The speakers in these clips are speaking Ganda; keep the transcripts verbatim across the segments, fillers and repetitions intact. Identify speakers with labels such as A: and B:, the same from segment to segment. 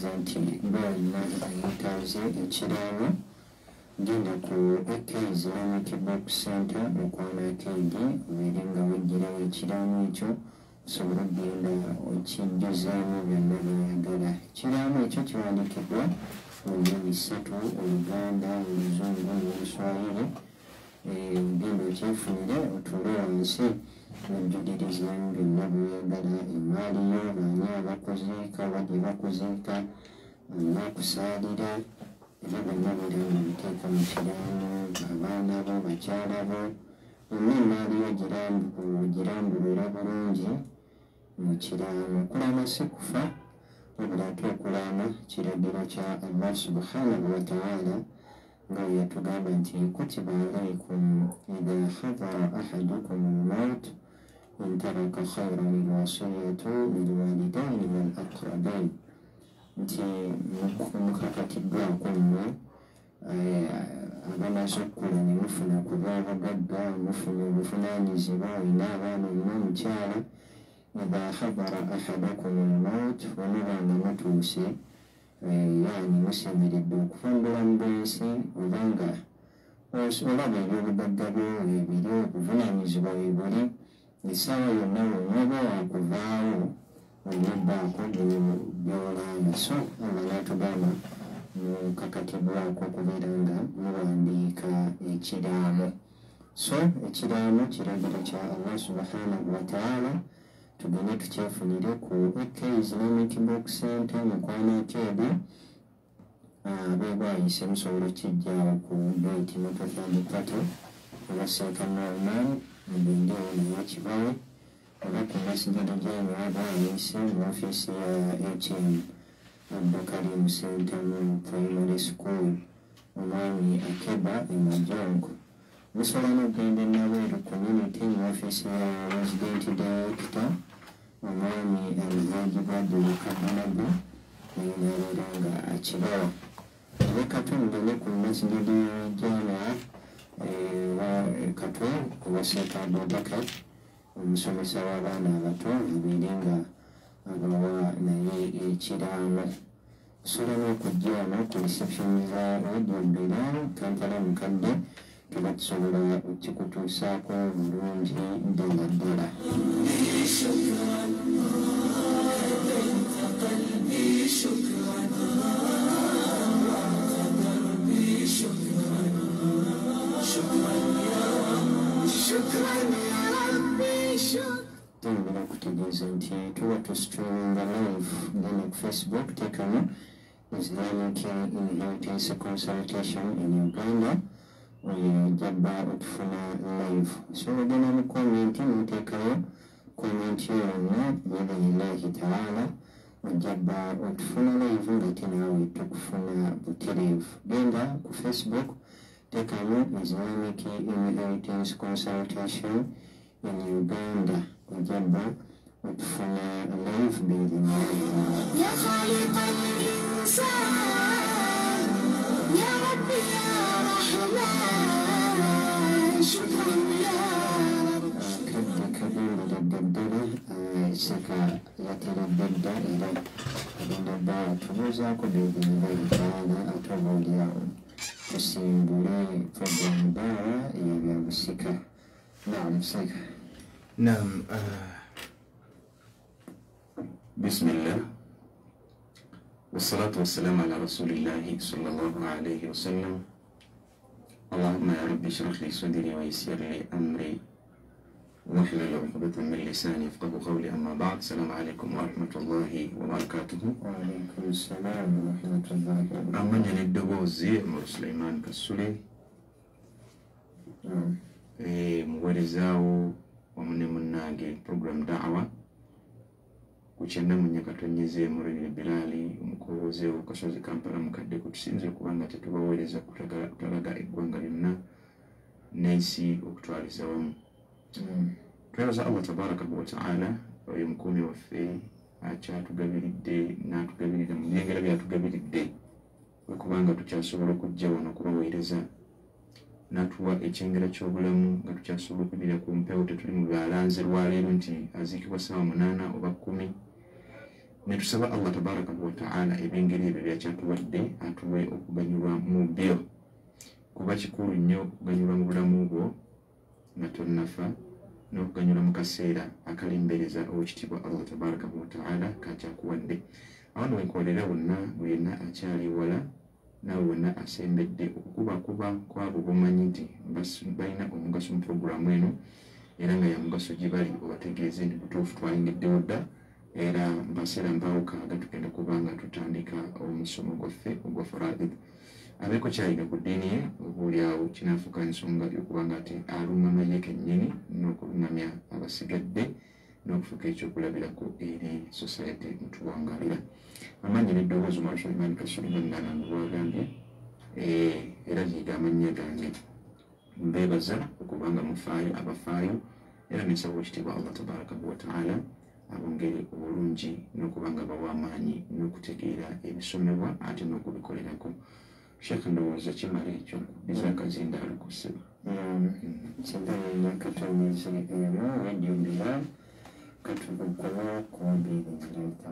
A: kutegeeza nti bw'olina ayetaaze ekiraamo genda ku A K Islamic Book Center Mukwano Arcade obeere nga weggyirawo ekiraamo ekyo osobola okgenda okijjuzaamu byonna by'oyagala. Ekiraamo ekyo kiwandiikiddwa mu nnimi ssatu: Oluganda, Oluzungu n'Oluswayiri. Ogenda okyefunire otuule wansi n'ojjulirizamu byonna by'oyagala: emmaali yo, baani abakuziika, badde bakuziika, abakusaalira, ebyo byonna biri nga biteeka mu kiraamo, abaana bo, bakyala bo, yonna emmaali yo girambulula bulungi mu kiraamo. Okulaama si kufa, wabula ate okulaama kiragiro kya Allah subhanahu wa ta'ala nga bwe yatugamba nti kutiba alaykum idha hadara ahadukum al-mawt in taraka khayran al-wasiyatu lilwalidayni wal aqrabain, nti mukakatiddwako mmwe abamaze okkula ne mufuna ku baabagagga, mufuna obuvunaanyizibwa, olina abaana, olina omukyala. idha hadara ahadakum al-mawt, bwemuba nga mutuuse yaani musemberedde okuva mu bulamu bw'ensi, oba nga olaba ebyobugagga byo weebiri, obuvunaanyizibwa weebuli, essaawa yonna wonooba wakuvaawo olinaebbaako by'olaana. So Allah n'atugamba mukakatibwako okubeera nga muwandiika ekiraamo. So ekiraamo kiragiro kya Allah subhanahu wa ta'ala. Tugende tukyefunire ku A K Islamic Book Center Mukwano Arcade. Abeebwayise musobola okijjaawo ku gate motoka mukato oba Seekama Oman mugende ewo ne bakibawe, oba ku masijidi gy'eno abaayise mu ofiisi ya H M Abdulkarim Center mu Primary School Omwami Akeba e Majongo. Musobola n'okugenda e Nabweru Community mu ofiisi ya Resident Director Omwami Alhaji Badru Kabalago naye n'abeera nga akibawa. Oba Katwe mugende ku masijidi Jamia Katwe oba Sheikh Abubakar omusomesa w'abaana abato abeere nga abawa naye ekiraamo. Osobola n'okujja wano ku reception za Radio Bilal Kampala Mukadde tuba tusobola okikutuusaako bulungi ddala ddala. Tongera kutegeeza nti tuba tusitreaminga live genda ku Facebook teekamu Islamic Inheritance Consultation in Uganda, ojjabba otufuna live. So ogenda mu komenti n'oteekayo komenti yonna biidhnillahi ta'ala, ojjabba otufuna live ng'ate naawe tukufuna butereevu. Genda ku Facebook teekamu Islamic Inheritance Consultation in Uganda, ojjabba otufuna live biidhnillahi ta'ala. Ya khaliqal insan ya rabbi ya rahman shukran ya rabbi. Kadde ddala seka yateredde dda era agenda dda atubuuzaako biidhnillahi ta'ala ate obaolyawo tusimbule programu ddala eyabyabusika. Naam seka.
B: Naam. Bismillah wassalatu wassalamu ala rasulillahi sallallahu alayhi wa sallam. Allahumma ya rabbi shrah li sadri wa yassir li amri wahlul uqdatan min lisani yafqahu qawli. Amma ba'd. Assalamu alaykum wa rahmatullahi wa barakatuh.
A: Wa alaykum assalam wa rahmatullahi wa barakatuh.
B: Amanya n'eddoboozi Omar Sulaiman Kasule, muweerezaawo wamu ne munnange program da'wa ku kyenda mu Nyakatonyeze mu Radio Bilal omukoowoze w'Akasozi Kampala Mukadde kutusinze okuba nga tetubaweereza kutalaga eggwanga lyonna n'ensi okutwaliza wamu. Twebaza Allah tabaraka wa ta'ala oyo mukuumi waffe akyatugabiridde n'atugabirira mu byengera byatugabiridde okubanga tukyasobola okujja wano okubaweereza, n'atuwa ekyengera ky'obulamu nga tukyasobola okudira ku mpewo tetuli mu balanze lwaleero nti aziikibwa ssaawa munaana oba kkumi, ne tusaba Allah tabaraka wa ta'ala ebengeri ebyo byakyatuwadde atuwe okuganyulwa mu byo kuba kikulu nnyo okuganyulwa mu bulamu bwo nga tonnafa n'okuganyulwa mu kaseera akalimbereza owekitiibwa Allah tabaraka wa ta'ala kakyakuwadde. awo no wenkolera wonna bwenna akyali wala nawe wonna asembedde okukubakuba kwabo bomanyi nti balina omugaso mu puroguramu eno era nga yamugaso gye bali obategeeze nti butuufu twayingiddewo dda era mbaseera mpawukaaga tugenda kuba nga tutandika omusomo gwaffe ogwa faraid. abeeko kyalina ku ddiini ye obaolyawo kinaafuuka ensonga y'okubanga ati alungama ye kennyini n'okulungamya abasigadde n'okufuuka ekyokulabirako eri society mutuwangalira. amannya n'eddoboozi omwala Sulaiman Kasuliman Nanangu bwagambye era yiga amannya gange. mbeebaza okubanga mufaayo abafaayo era nsaba ekitiibwa Allah tabaraka wa ta'ala abongere obulungi n'okubanga bawa amaanyi n'okutegeera ebisomebwa ate n'okubikolerako. Sheikh ndowooza kimala ekyo biza akazinda alikusiba
A: kidalina katonyeze eno radio Bilal katukukola kumbiri nzireta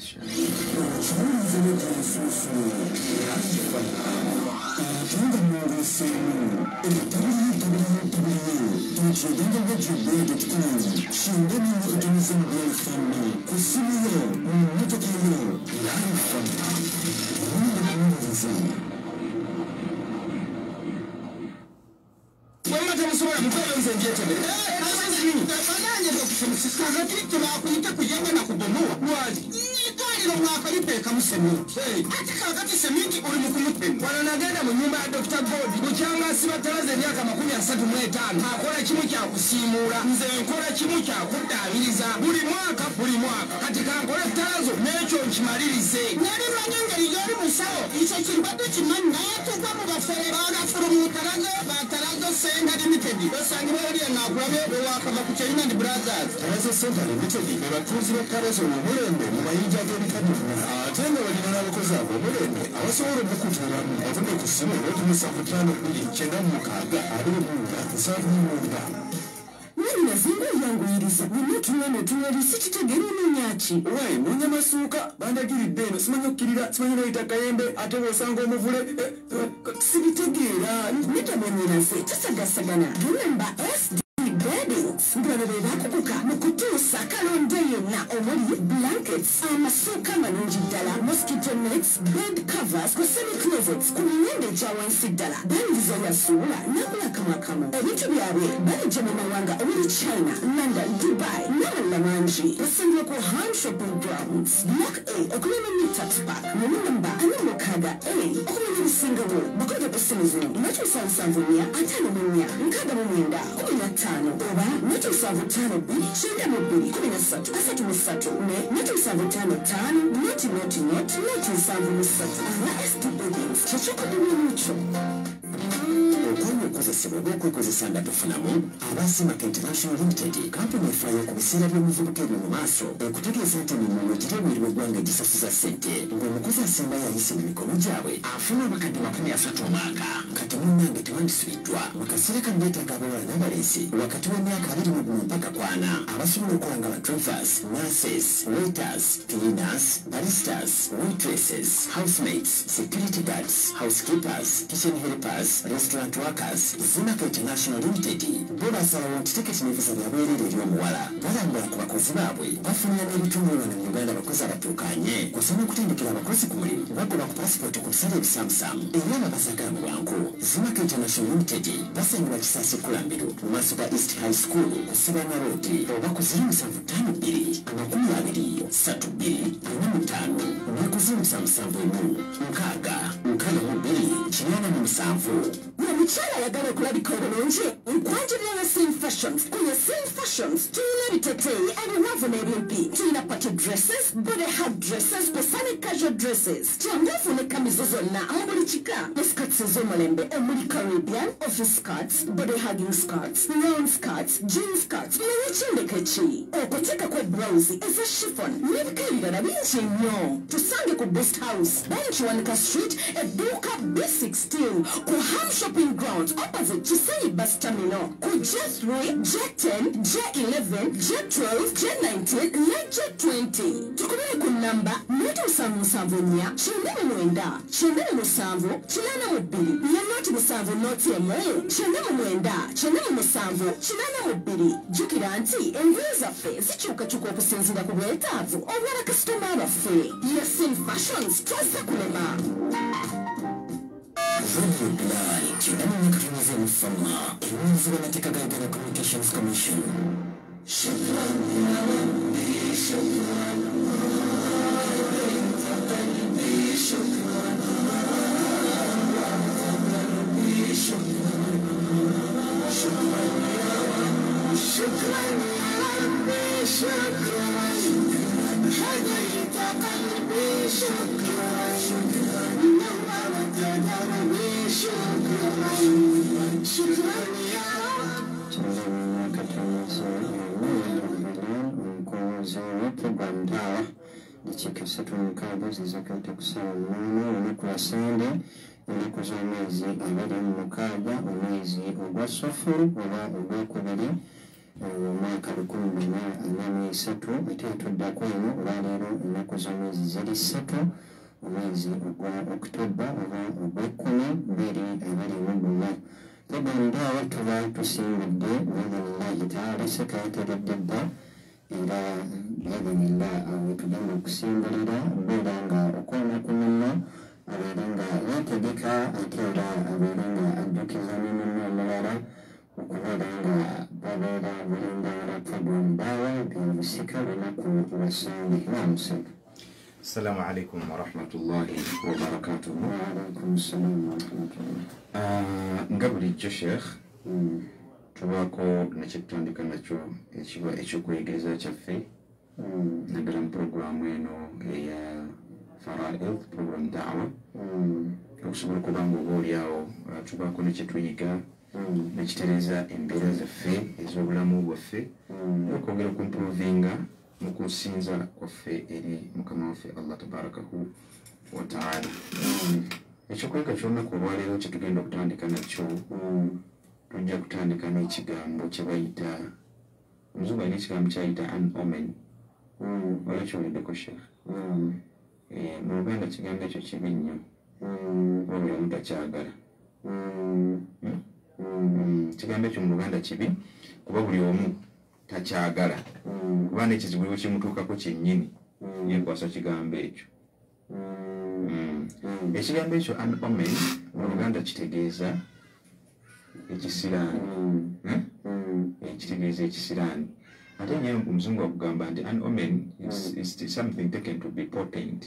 C: wananagenda mu nyumba ya Doctor God kukyanga sibatalaze emyaka makumi asatu mu etaano akola kimu kyakusiimuula nze nkola kimu kyakuddaabiriza buli mwaka buli mwaka kati kankole ettalazo n'ekyo nkimalirize nali manyi engeri gy'oli musawo ekyo kirwadde kimanyi naye tuva mu bafere bagafulu mu tarago batarago Center Limited basangibwa oli ennaakulabe ewakava ku China Brothers.
D: Tarago Center Limited be batuuzi b'ekkalezo mu mulembe mu mayinja g'ebikaduna ate nga balina n'abakozi ab'omulembe abasobola okukutulamu otume ku ssimu olw'otumusaavu ttaano bbiri kyenda mu mukaaga abiri mu nga musanvu mu mwenda.
E: Nina zinga yangu iriza nimutuwa netuwa risiti tegeri n'onyaki
D: Wai munya masuuka bandagiridde eno simanyi okkirira simanyi noyita kayembe ate bw'osanga omuvule
E: sibitegeera nitabonyera nze tusagasagana gamba S D Beddings ngano be bakukuka mu kutuusa kalonda yonna omuli blankets amasuuka amalungi ddala mosquito nets bed covers ku semi closets ku miwendo egya wansi ddala bandiza yasuula n'akulakamuakamu ebintu byabwe balijja mu mawanga omuli China, London, Dubai n'abalala mangi basangibwa ku Ham Shopping Grounds Block A okulema new tax park mu namba ana mukaaga A okumanya ebisingawo bakolera ku ssimu zino natuusa nsanvu nnya ataano mu nnya nkaaga mu mwenda kumi na ttaano oba natuusa butaano bbiri kyenda mu bbiri kumi na ssatu asatu mu ssatu ne natuusa butaano ttaano noti noti noti noti nsanvu mu ssatu aba S D Beddings kyekyokuddumya ekyo
D: okwanya okukozesebwa obw'okwekozesa nga tofunamu Abasima International Limited kampuni efaayo ku biseera by'omuvubuka ebyo mu maaso okutegeeza nti emirimu giri emirimu eggwanga egisasuza ssente ng'omukozi asembayo ayise mu mikono gyabwe afuna abakadde makumi asatu omwaka kati munnange tewandisubiddwa mu kaseera kano beetaaga abawala n'abalenzi wakati w'emyaka abiri mu gumu mpaka kwana abasobola okukola nga badrivers nurses waiters cleaners baristas waitresses housemates security guards housekeepers kitchen helpers restaurant workers Zimaka International Limited bo basalawo nti tiketi n'evisa byabwerere eri omuwala balambula ku bakozi baabwe bafunira n'ebitongole wano mu Uganda abakozi abatuukanye kusoma okutendekera abakozi ku mulimu bagoba ku pasipoti ku bisale ebisamusamu era ababasagala mu bwangu Zimaka International Limited basangibwa Kisaasi Kulambiro mu maaso ga East High School ku Sibana Road oba ku ziro musanvu ttaano bbiri amakumi abiri ssatu bbiri ana mu ttaano ne ku ziro musanvu musanvu emu nkaaga nkaaga mu bbiri kinaana mu musanvu.
E: Omukyala ayagala okulabika obulungi nkwanjulira Same Fashions kuno Same Fashions tulina ebiteteeyi ebiwanvu n'ebimpi tulina party dresses body hug dresses kwesane casual dresses kyangufu ne kamizo zonna mu buli kika ne skirts ez'omulembe omuli Caribbean office skirts body hugging skirts round skirts jean skirts n'ekindeke ki okuteekako blouse eza chiffon n'ebika ebirala bingi nnyo tusange ku Best House Bankiwanika Street edduuka B sixteen ku Ham Shopping grounds opposite Chisayi bus terminal ku J three, J ten, J eleven, J twelve, J nineteen ne J twenty. Tukubire ku namba noti musanvu musanvu nnya kyenda mu mwenda kyenda mu musanvu kinaana mu bbiri ne noti musanvu noti emu kyenda mu mwenda kyenda mu musanvu kinaana mu bbiri. Jjukira nti engoye zaffe zikyukakyuka okusinziira ku bwetaavu obw'abakasitoma baffe. Yasin Fashions twaza kulema.
D: Radio Bilal, kyenda mu nyakatumiza emufama ebiwunzi b'amateeka ga Uganda Communications Commission. Shukran ya Rabbi, shukran.
A: Program dawa dakika ssatu mukaaga zizakata kusaawa munaana olunaku lwa Sande ennaku z'omwezi abiri mu mukaaga omwezi ogwa Safuru oba ogwokubiri omwaka lukumi na ana mu esatu ate tuddako eno olwaleero ennaku z'omwezi ziri ssatu omwezi ogwa Oktoba oba ogw'ekkumi bbiri abiri mu gumu. Program dawa tuba tusimbudde biidhinillahi taala sekayateredde dda era biidhinillah awo tugenda okusimbulira beera nga okwona ku munno abeera nga yeetegeka ate era abeera nga ajjukiza ne munno omulala okubeera nga babeera bulindawala program dawa byobusika lunaku lwa Sande. Naamuseka.
B: Assalamu alaikum wa rahmatullahi wa barakatuh.
A: Wa alaikum assalam wa rahmatullah.
B: Nga bulijjo Sheikh tubaako nekitutandika nakyo ekiba ekyokwegereza kyaffe naddala mu puroguramu eno eya Faraid program dawa okusobola okuba nga oba oliawo tubaako nekyetuyiga nekitereeza embeera zaffe ez'obulamu bwaffe okwongera okumprovinga mu kusinza kwaffe eri mukama waffe Allah tabarakahu wa taala. Ekyokwega ky'olunaku olwaleero kyetugenda okutandika nakyo tujja kutandika n'ekigambo kye bayita omuzungu alina ekigambo kyayita an omen. Wala kyoleddeko Sheikh? Mu Luganda ekigambo ekyo kibi nnyo oba buli omu takyagala. Ekigambo ekyo mu Luganda kibi kuba buli omu takyagala kuba n'ekizibu bwe kimutuukako kyennyini yeekwasa kigambo ekyo. Ekigambo ekyo an omen mu Luganda kitegeeza ekisiraani. Ekitegeeza ekisiraani ate nye omuzungu akugamba nti an omen is, is something taken to be potent.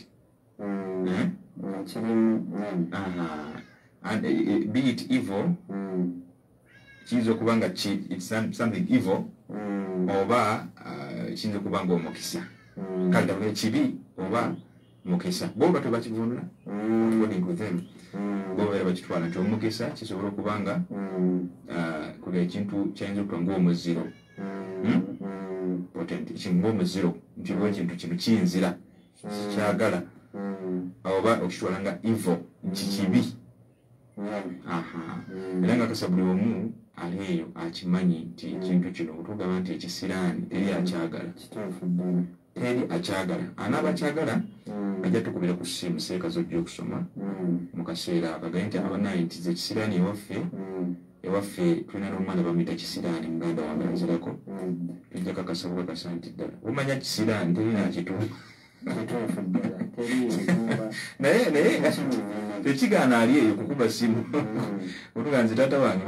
B: And uh, be it evil kiyinza okuba nga it's something evil oba kiyinza okuba nga omukisa kale dawe kibi oba mukisa boba tebakivunula according to them boba bakitwala nti omukisa kisobola okuba nga kuba ekintu kyayinza okuba ng'omuziro potent ekintu ng'omuziro nti oba ekintu kino kiyinzira kyagala oba okitwala nga evil nti kibi. Era nga kasa buli omu ali eyo akimanyi nti ekintu kino otugamba nti ekisiraani teri akyagala teri akyagala anaaba akyagala ajja tukubira ku ssimu seeka zojja okusoma mu kaseera akagaye nti abanaye nti ze kisiraani ewaffe ewaffe tulina n'omwana bamuyita kisiraani muganda wange azirako tujja kakasa bukakasa nti ddala omanya kisiraani teri nakituuma naye naye tekigaana ali eyo kukuba simu otuga nze taata wange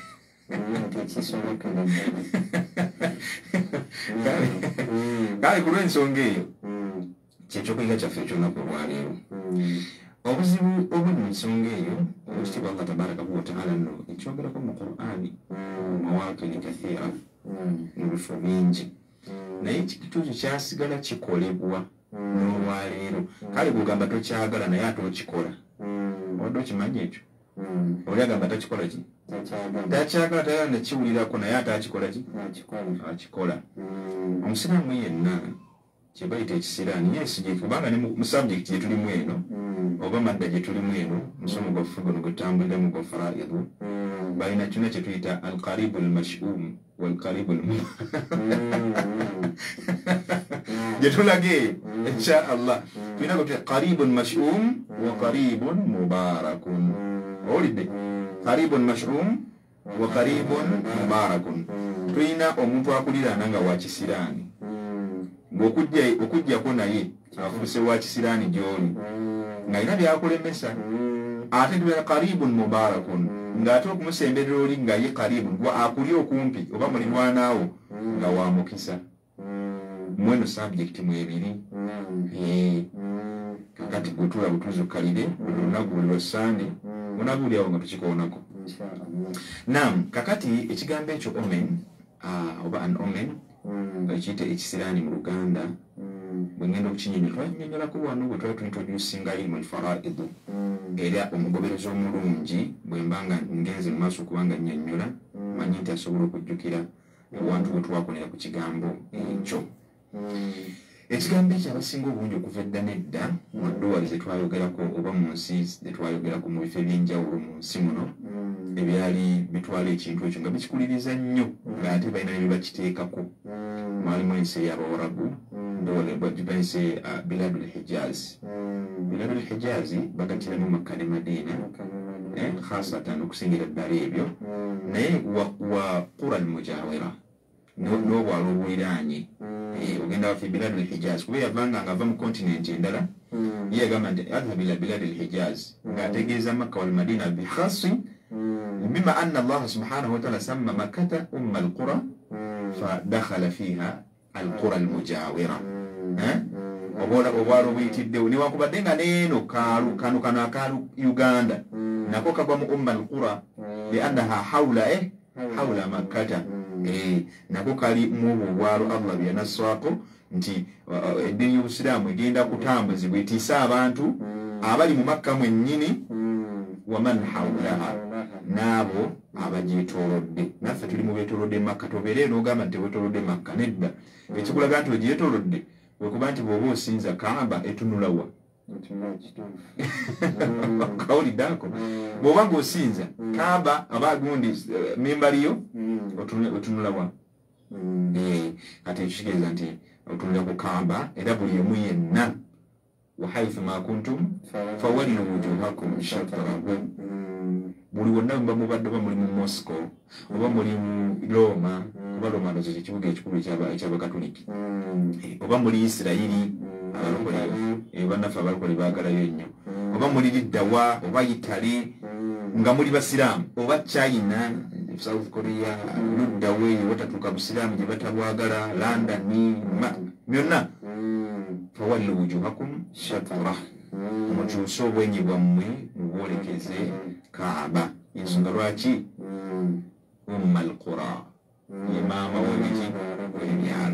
B: kale ku lw'ensonga eyo kyekyokuyiga kyaffe ekyolunaku olwaleero. Obuzibu obuli mu nsonga eyo obukitiibwa Allah tabarakahu wa taala nno ekyogerako mu Qur'ani mawaqini kathiira mu bifo bingi naye ekituuzo kyasigala kikolebwa n'olwaleero. Kale bw'ogamba tokyagala naye ate okikola obadde okimanyi ekyo oli agamba takikola ki takyagala tayala nekiwulirako naye ate akikola ki akikola. Omusiraamu yenna kye bayita ekisiraani yes kubanga ne mu subject gye tulimu eno oba madda gye tulimu eno musomo gwaffe guno gwetambuliremu gwa Faraid balina kino kye tuyita alqaribu almashum walqaribu gye tulage insha allah tulina kutya qaribun mashum wa qaribun mubarakun owulidde qaribun mashum wa qaribun mubarakun tulina omuntu akuliraana nga wakisiraani ng'okujjako naye afuuse wakisiraani gy'oli ng'alina byakulemesa ate tubeera qaribun mubarakun ng'ate okumusemberera oli nga ye qaribun gwa akuli okumpi oba mulirwanaawo nga wa mukisa mweno subject mwebiri kakati gutula butuzo kalire olunaku buli lwasande munabuuli awo nga tukikoonako nam kakati ekigambo ekyo omen oba an omen nga kiyite ekisiraani mu luganda bwe ngenda okukinyonyola twanyonyolako wano bwe twali tuintroducinga ilmu alfaraidu era omugoberezi omulungi bwe mbanga ngenze mu maaso okubanga nnyonnyola manyi nti asobola okujjukira ewantu bwe twakolera ku kigambo ekyo ekigambo ekyo abasinga obungi okuva edda nedda mu dduwali ze twayogerako oba mu nsi ze twayogerako mu bifo ebyenjawulo mu nsi muno ebyali bitwala ekintu ekyo nga bikikuliriza nnyo ng'ate balina ne bakiteekako mwalimu ensi ey'abawarabu ndolebaensi biladul hijazi biladul hijazi bagatiramu makka ne madiina khasatan okusingira ddala ebyo naye wa qura almujawira n'obwalo obuliraanye ogenda wafe biladul hijazi kuba yavanga ng'ava mu kontinenti endala ye yagamba nti adhhab ila biladul hijazi ng'ategeeza makka wal madiina bikhasi بما أن الله سبحانه وتعالى سمى مكة أم القرى فدخل فيها القرى المجاورة obola obwalo buyitiddewo newankubadde nga neeno kaalu kano kano akaalu uganda nako kagwa mu umma alqura liannaha hawla eh hawla makkata nako kali mu obwalo allah byanaswako nti eddiini y'obusiraamu egenda kutambuzibwa etiisa abantu abali mu makka mwennyini waman hawlaha n'abo abagyetoolodde naffe tuli mu beetoolodde makka tobeere n'ogamba nti wetoolodde makka nedda ekikulaga nti ogyetoolodde wekuba nti bw'oba osinza kaaba etunulawa kawulidde ako bw'oba ng'osinza kaaba aba gundi membaliyo otunulawa kati ekitegeeza nti otunula ku kaaba era buli omu yenna وحيثما كنتم فولوا وجوهكم شطره buli wonna mba mubadde oba muli mu Moscow oba muli mu Roma oba Roma ndozo ekibuga ekikulu eky'abakatoliki oba muri Isirayiri abalokole bannaffe abalokole baagalayo ennyo oba muri Liddawa oba Italy nga muli basiraamu oba China South Korea luddawa eyo watatuuka busiraamu gye batabwagala London byonna fawallu wujuhakum shatra mukyuse obwenyi bwammwe mubwolekeze kaaba ensonga lwaki umma alqura ye maama w'ebiki w'ebyalo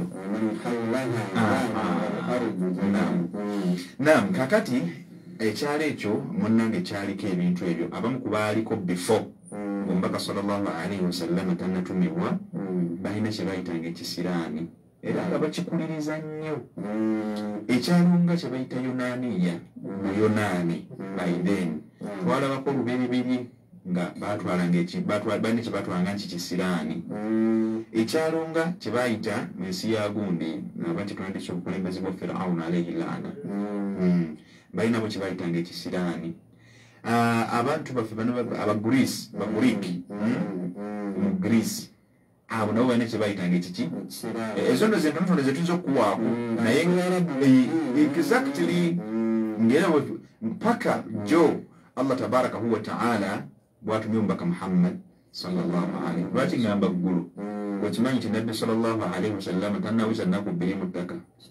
B: nam kakati ekyalo ekyo munnange kyaliko ebintu ebyo abamu ku baaliko before omubaka sallallahu alaihi wasallama tannatumibwa balina kye bayitanga ekisiraani era nga bakikuliriza nnyo ekyalo nga kye bayita Yonaaniya mu Yonaani by then twalabako oluberibiri nga batwalanga balina kye batwalanga nti kisiraani ekyalo nga kye bayita mu nsi ya gundi naba kitwandisa obukulembeze bwa Firauni alayhi laana balina bo kye bayitanga ekisiraani abantu baffe bano abagreece bagreeki mu Greece abo nabo balina kye bayitanga ekiki ezo ndo zentonotono zetuyinza okuwaako naye exactly ngera mpaka jo allah tabarakahu wa taala bwatumye omubaka Muhammad sallallahu alaihi lwaki ngamba ggulu wekimanyi nti nabbi sallallahu alaihi wasallam tannaweza nnaku bbiri mu ttaka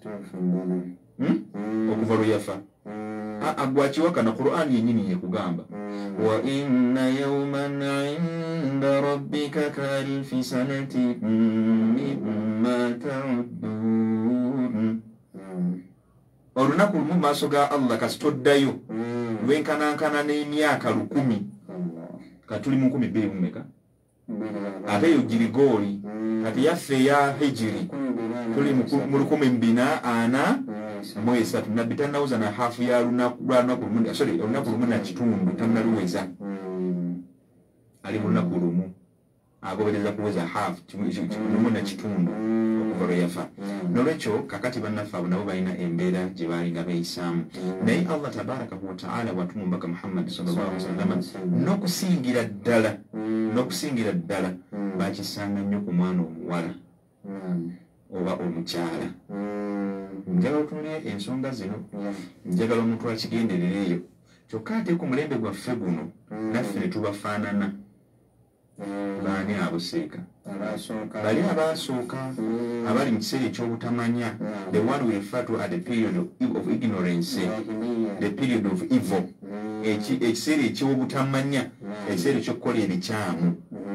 B: okuva lwe yafa agwakiwaka na Qur'an yennyini yekugamba wa inna yawman inda rabbika ka alfi sanatin mimma ta'uddun olunaku lumu maaso ga allah kasitoddayo lwenkanankana n'emyaka lukumi katuli mu nkumi bbiri mu meka ate yo girigooli kati yaffe eya hijiri tuli mu lukumi mbina ana mu esatu nabbi tannawuza na haafu ya lunaku lumu sorry olunaku lumu na kitundu tannaluweza ali mu lunaku lumu agobereza kuweza half kimu na kitundu okuva lwe yafa. Nolwekyo kakati bannaffe abo nabo balina embeera gye baalinga beeyisaamu. Naye Allah tabaraka wa taala bw'atuma omubaka Muhammad sallallahu alaihi wasallam n'okusingira ddala n'okusingira ddala bakisanga nnyo ku mwana omuwala oba omukyala. Njagala otunulire ensonga zino, njagala omuntu akigenderereyo. Kyokka ate ku mulembe gwaffe guno naffe ne tubafaanana. Baani abuseeka bali abasooka abali mu kiseera ekyobutamanya, the one we refer to at the period of, of ignorance, the period of evil, ekiseera ekyobutamanya, ekiseera ekyokukola ebikyamu.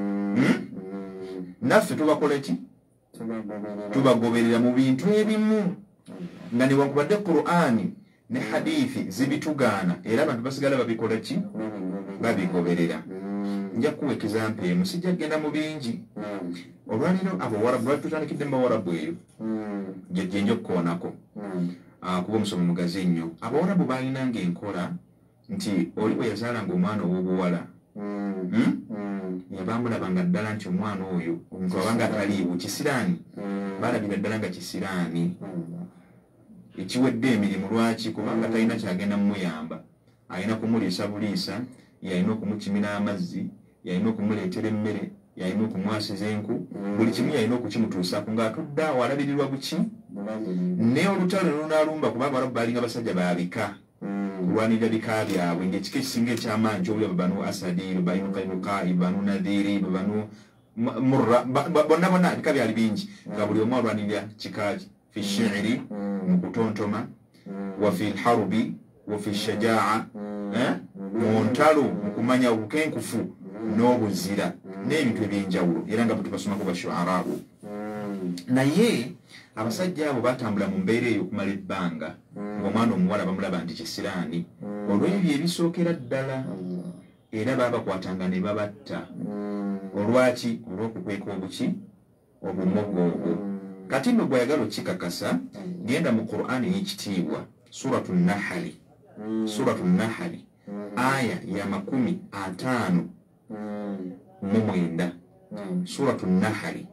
B: Naffe tubakola ki? Tubagoberera mu bintu ebimu nga newankubadde Qur'ani ne hadithi zibitugaana era abantu basigala babikola ki? Babigoberera. Nja kuwa example emu, sijja kugenda mu bingi. Olwaliro abawarabu batutandikidde mu bawarabu eyo gye nja okukoonako kuba omusomo mugazi nnyo. Abawarabu baalinanga enkola nti oli bwe yazaalanga omwana ow'obuwala yabamulabanga ddala nti omwana oyo omuntu abanga ataliibu kisiraani, baalabira ddala nga kisiraani ekiwedde emirimu. Lwaki? Kubanga talina kyagenda mumuyamba, alina kumuliisa buliisa, yalina okumukimira amazzi, yalina okumuleetera emmere, yalina okumwasiza enku, buli kimu yalina okukimutuusaku ng'atudde awo alabirirwa buki. Naye olutalo lunaalumba kubanga abalabu baalinga basajja baabika kulwanirira bika byabwe, ng'ekika ekisinga eky'amaanyi ky'obulya banu Asadi, banu Kainukai, banu Nadhiri, banu Murra, bonna bonna bika byali bingi nga buli omu alwanirira kika fi shi'ri, mu kutontoma, wa fi lharubi, wa fi shajaa, mu ntalo, mu kumanya obukenkufu n'obuzira n'ebintu eby'enjawulo, era nga tubasomako bashu'araabu. Naye abasajja abo batambula mu mbeera eyo okumala ebbanga ng'omwana omuwala bamulaba nti kisiraani, olw'ebyo ebisookera ddala, era baabakwatanga ne babatta. Olwaki? Olw'okukweka obuki? Obumogoogo. Kati nno gw'ayagala okikakasa, genda mu Qur'ani y'ekitiibwa suratu Nahali, suratu Nahali aya ya makumi ataano mu mwenda. Suratu Nahali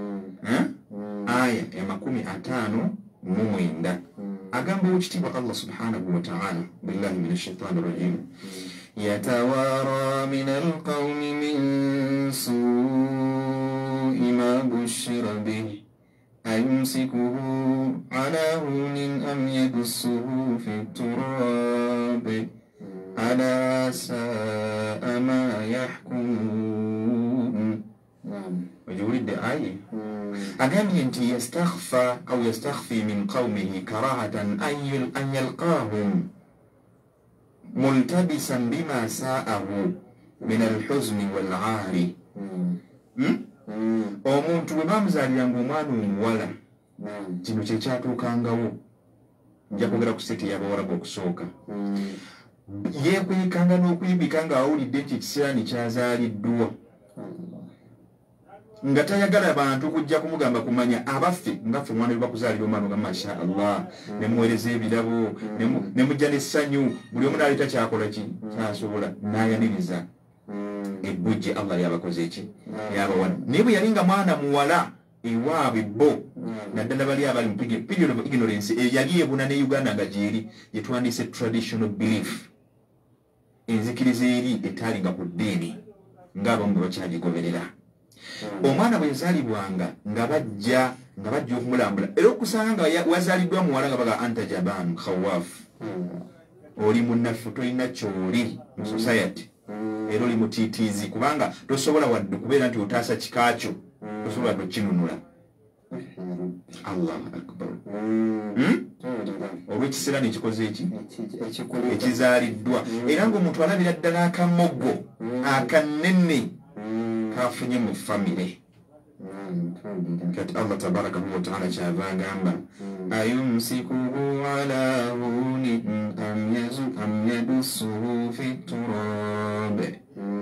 B: aya ya makumi ataano mu mwenda agamba ekitiibwa Allah subhanahu wa ta'ala, billahi minash shaitani rajim, yatawara min alqawmi min su'i ma bushira bihi ayumsikuhu ala hunin am yadussuhu fi turabi ala sa'a ma yahkumun. Wajiwulidde aya agambye nti yastakhfa au yastakhfi min qawmihi karahatan an yalqahum multabisan bima sa'ahu min alhuzni wal'ari. Omuntu bwe bamuzaaliranga omwana omuwala, kino kye kyatuukangawo, nja kwogera ku seti y'abawarabu okusooka, yeekuyikanga n'okuyibika ng'awulidde nti ekisiraani kyazaaliddwa, nga tayagala bantu kujja kumugamba kumanya abaffe ngaffe omwana we bakuzaalira omwana nga masha Allah, ne muweereza ebirabo, ne mujja n'essanyu, buli omu n'aleeta kyakola ki kyasobola, n'ayaniriza ebbujje Allah yabakoze eki yabawa. Naye bwe yalinga mwana muwala ewaabwe bo, naddala bali abali mu period of ignorance, yali ebuna ne Uganda nga gyeri yetwandise traditional belief, enzikiriza eri etaalinga ku ddiini ng'abamu bwe bakyagigoberera. Omwana bwe yazaalibwanga nga bajja nga bajja okumulambula, era okusanga nga wazaaliddwa muwala nga baga anta jabanu khawaafu, oli munnaffe, tolina kyoli mu society, era oli mutiitiizi, kubanga tosobola wadde kubeera nti otaasa kikaakyo, tosobola wadde okinunula. Allahu akbar. Olw'ekisiraani ekikoze eki ekizaaliddwa, era ng'omuntu alabira ddala akamoggo akanene kafunye mu famire. Kati Allah tabaraka wa ta'ala kyava agamba ayumsikuhu ala hunin am yadussuhu fi turabe.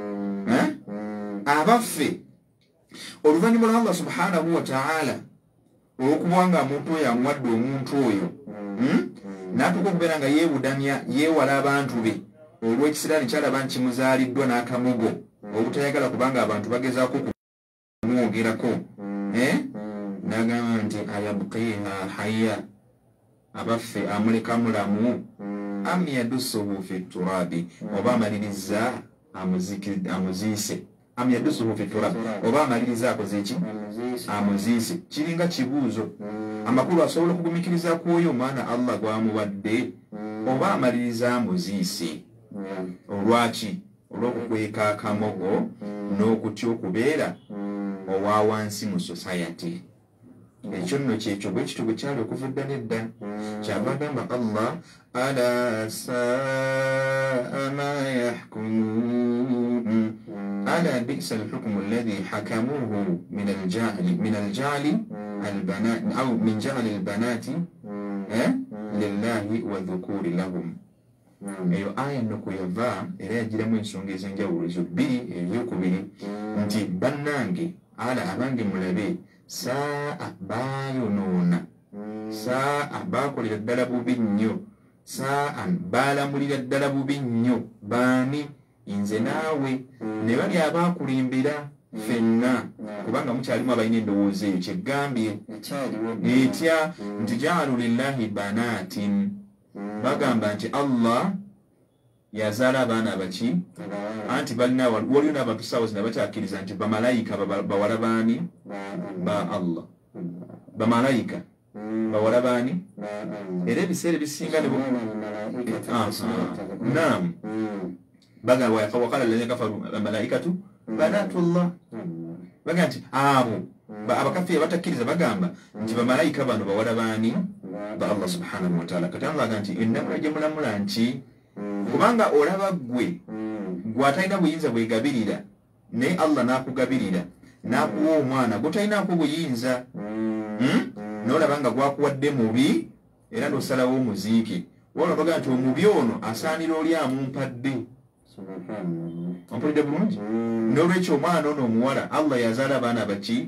B: Abaffe oluvannyuma lwa Allah subhanahu wa ta'ala okubanga omuntu oyo amuwadde omuntu oyo n'atuuka okubeera nga yeebudamya yeewala abantu be, olw'ekisiraani kyalaba nkimuzaaliddwa n'akamugo obutayagala kubanga abantu bagezaako kumwogerako n'agamba nti ayabqiha hayya abaffe amuleka mulamu am yadussuhu fi turabi oba amaliriza amuziise am yadussuhu fi turabi oba amaliriza akoze ki amuziise kiringa kibuuzo amakulu asobola okugumikiriza ku oyo omwana Allah gwamuwadde oba amaliriza amuziise olwaki olw'okukweka akamogo n'okutya okubeera owa wansi mu society ekyo nno kyekyo bwe kityo bwe kyali okuvudda nedda kyava agamba Allah ala saa ma yahkumun ala bisa alhukmu alladhi hakamuhu min aljahli min aljahli albanat aw min jahli albanati lillahi wa dhukuri lahum. Eyo aya nno kuyava era yagiramu ensonga ez'enjawulo ezo bbiri ebyokubiri nti bannange ala abange mulabe saa bayonoona saa bakolera ddala bubi nnyo saa baalamulira ddala bubi nnyo baani nze naawe ne bali abaakulimbira ffenna kubanga mukyalimu abalina endowooza eyo kyeggambye etya nti jaalu lillahi banaatin bagamba nti Allah yazaala abaana abaki anti balina waliyo n'abantu saawa zina bakyakkiriza nti bamalayika bawala baani ba Allah bamalayika bawala baani era ebiseera ebisinga ne naam bagamba waqala alladhina kafaru bamalayikatu banatullah bagamba nti abo abakafiiri abatakkiriza bagamba nti bamalayika bano bawala baani ba Allah subhanahu wa ta'ala. Kati Allah nti ennamula gye mulamula nti kubanga olaba gwe gwatalina buyinza bwegabirira naye Allah n'akugabirira n'akuwa omwana gwotalinaako buyinza n'olaba nga gwakuwadde mubi era n'osalawo omuziike wala baga nti omubi ono asaanira oli amumpadde ompulidde bulungi n'olwekyo omwana ono omuwala Allah yazaala abaana baki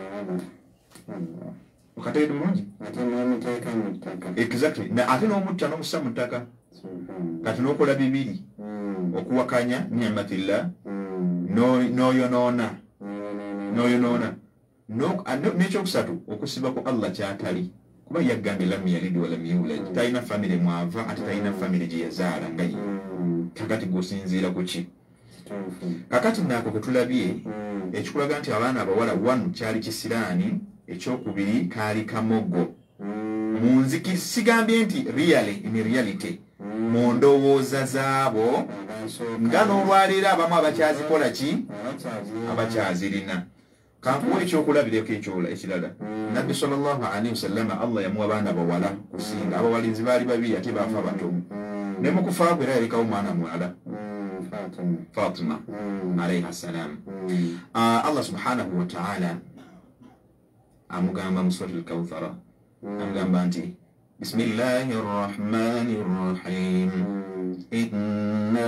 B: okategedde bulungi exactly ate n'omutta n'omussa mu ttaka kati n'okola bibiri okuwakanya ni'matillah n'oyonoona n'oyonoona n'ekyokusatu okusiba ku Allah kyatali kuba yaggambye lam yalid wa lam yulad talina famire mwava ate talina famire gye yazaala nga ye kakati gwosinziira ku ki kakati naako ketulabye ekikulaga nti abaana abawala wanu kyali kisiraani ekyokubiri kaali kamogo mu nziki sigambye nti really in reality mu ndowooza zaabo nga n'olwaleero abamu abakyazikola ki abakyazirina kankuwa ekyokulabirako ekyola ekirala nabbi sallallahu alaihi wasallama Allah yamuwa baana bawala kusinga abawalinzi baali babiri ate baafa bato ne mu kufa kwe era yalekawo mwana muwala Fatima alaiha salam. Allah subhanahu wa ta'ala amugamba mu suratul Kawthara amugamba nti bismillahir rahmanir rahim inna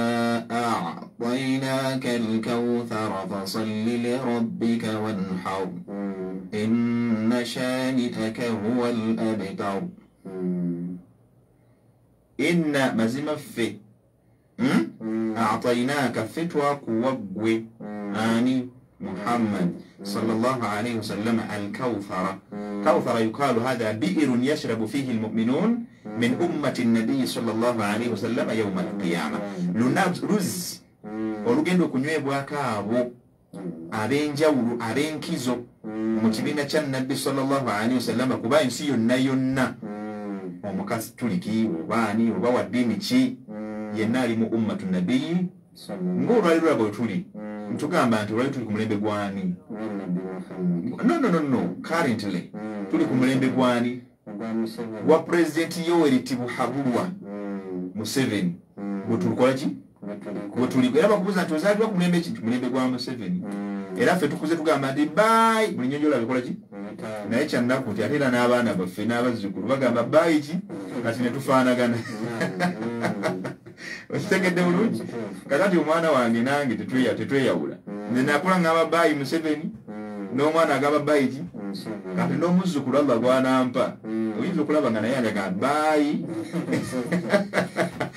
B: a'tainaka al-kawthara fasalli li rabbika wanhar inna shani'aka huwa al-abtar. Inna mazima ffe a'tainaka ffe twakuwa ggwe ani محمد صلى الله عليه وسلم الكوثر. كوثر يقال هذا بئر يشرب فيه المؤمنون من أمة النبي صلى الله عليه وسلم يوم القيامة. رز olugendo kunywebwako abo ab'enjawulo ab'enkizo mu kibiina kya nabbi sallallahu alaihi wasallam kuba ensi yonna yonna omukazi tuliki obaani oba wa ddiini ki yenna ali mu ummatu nabiyyi ng'olwali lulaba bwe tuli ntugamba nti olwali tuli ku mulembe gwani no no no no currently tuli ku mulembe gwani wa president Yoweri Tibuhaburwa Museveni bwe tulikola ki bwe tuli era bakubuza nti ozaalibwa ku mulembe ki mulembe gwa Museveni era ffe tukuze tugamba nti bye buli nnyonjola bikola ki naye kyannaku nti ate era n'abaana baffe n'abazzukulu bagamba bye ki kati ne tufaanagana okitegedde bulungi kakati omwana wange nange tetweyawula nze nakula ngamba baayi Museveni n'omwana agamba baayi ki kati n'omuzzukulu Allah gwanampa oyinza okulaba nga naye andaga baayi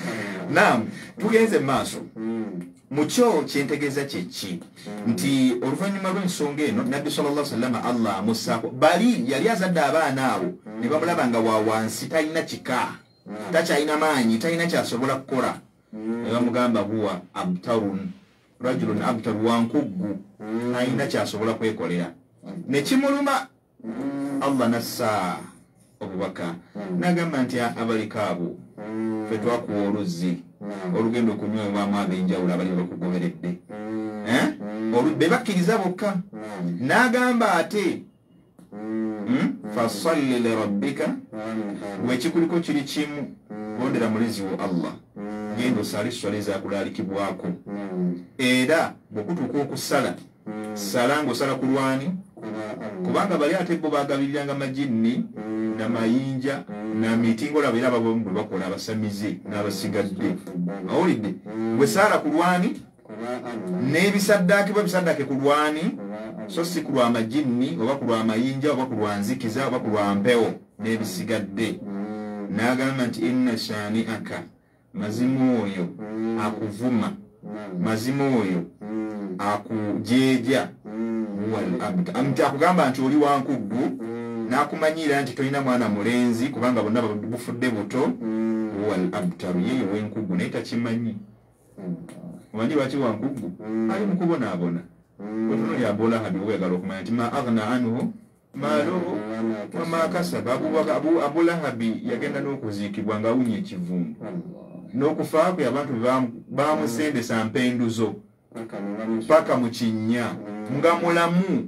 B: naam tugenze maaso mucho kyentegeeza kyeki nti oluvannyuma lw'ensonga eno nabbi sallallahu alaihi wasallam Allah amussaako bali yali azadde abaana abo ne bamulaba nga wa wansi talina kika takyalina maanyi talina kyasobola kukola ne bamugamba huwa abtarun rajulun abtar wankuggu talina kyasobola kwekolera ne kimuluma Allah nassa obubaka nagamba nti abaliko abo fe twakuwa oluzzi olugendo okunywebwamu ab'enjawulo abali bakugoberedde be bakkiriza bokka n'agamba ate fasalli lirabbika wekikuliko kiri kimu gondera mulezi wo Allah genda osale swala ezakulalikibwako era bwekutuuka okusala sala ng'osala ku lwani kubanga bali ate bo bagabiriranga majinni namayinja namiti ngolaba era ababomu bwe bakola abasamize n'abasigadde awulidde bwe sala ku lwani n'ebisaddaake bwe bisaddaake ku lwani so si ku lwamajinni oba ku lwamayinja oba ku lwanzikiza oba ku lwampewo n'ebisigadde n'agamba nti inna shani'aka mazima oyo akuvuma mazima oyo akujeja amti akugamba nti oli wankuggu n'akumanyira nti tolina mwana mulenzi kubanga bonna bufudde buto wal abtaru yeyo w'enkuggu naye takimanyi omanyi lwaki wankuggu ali mu kubonaabona otono lya Abu Lahabi weyagala okumanya nti ma aghna anhu maaluhu wama kasaba Abu Lahabi yagenda n'okuziikibwa ng'awunya ekivundu n'okufa kwe abantu bamusendesa mpenduzo paka mu kinnya nga mulamu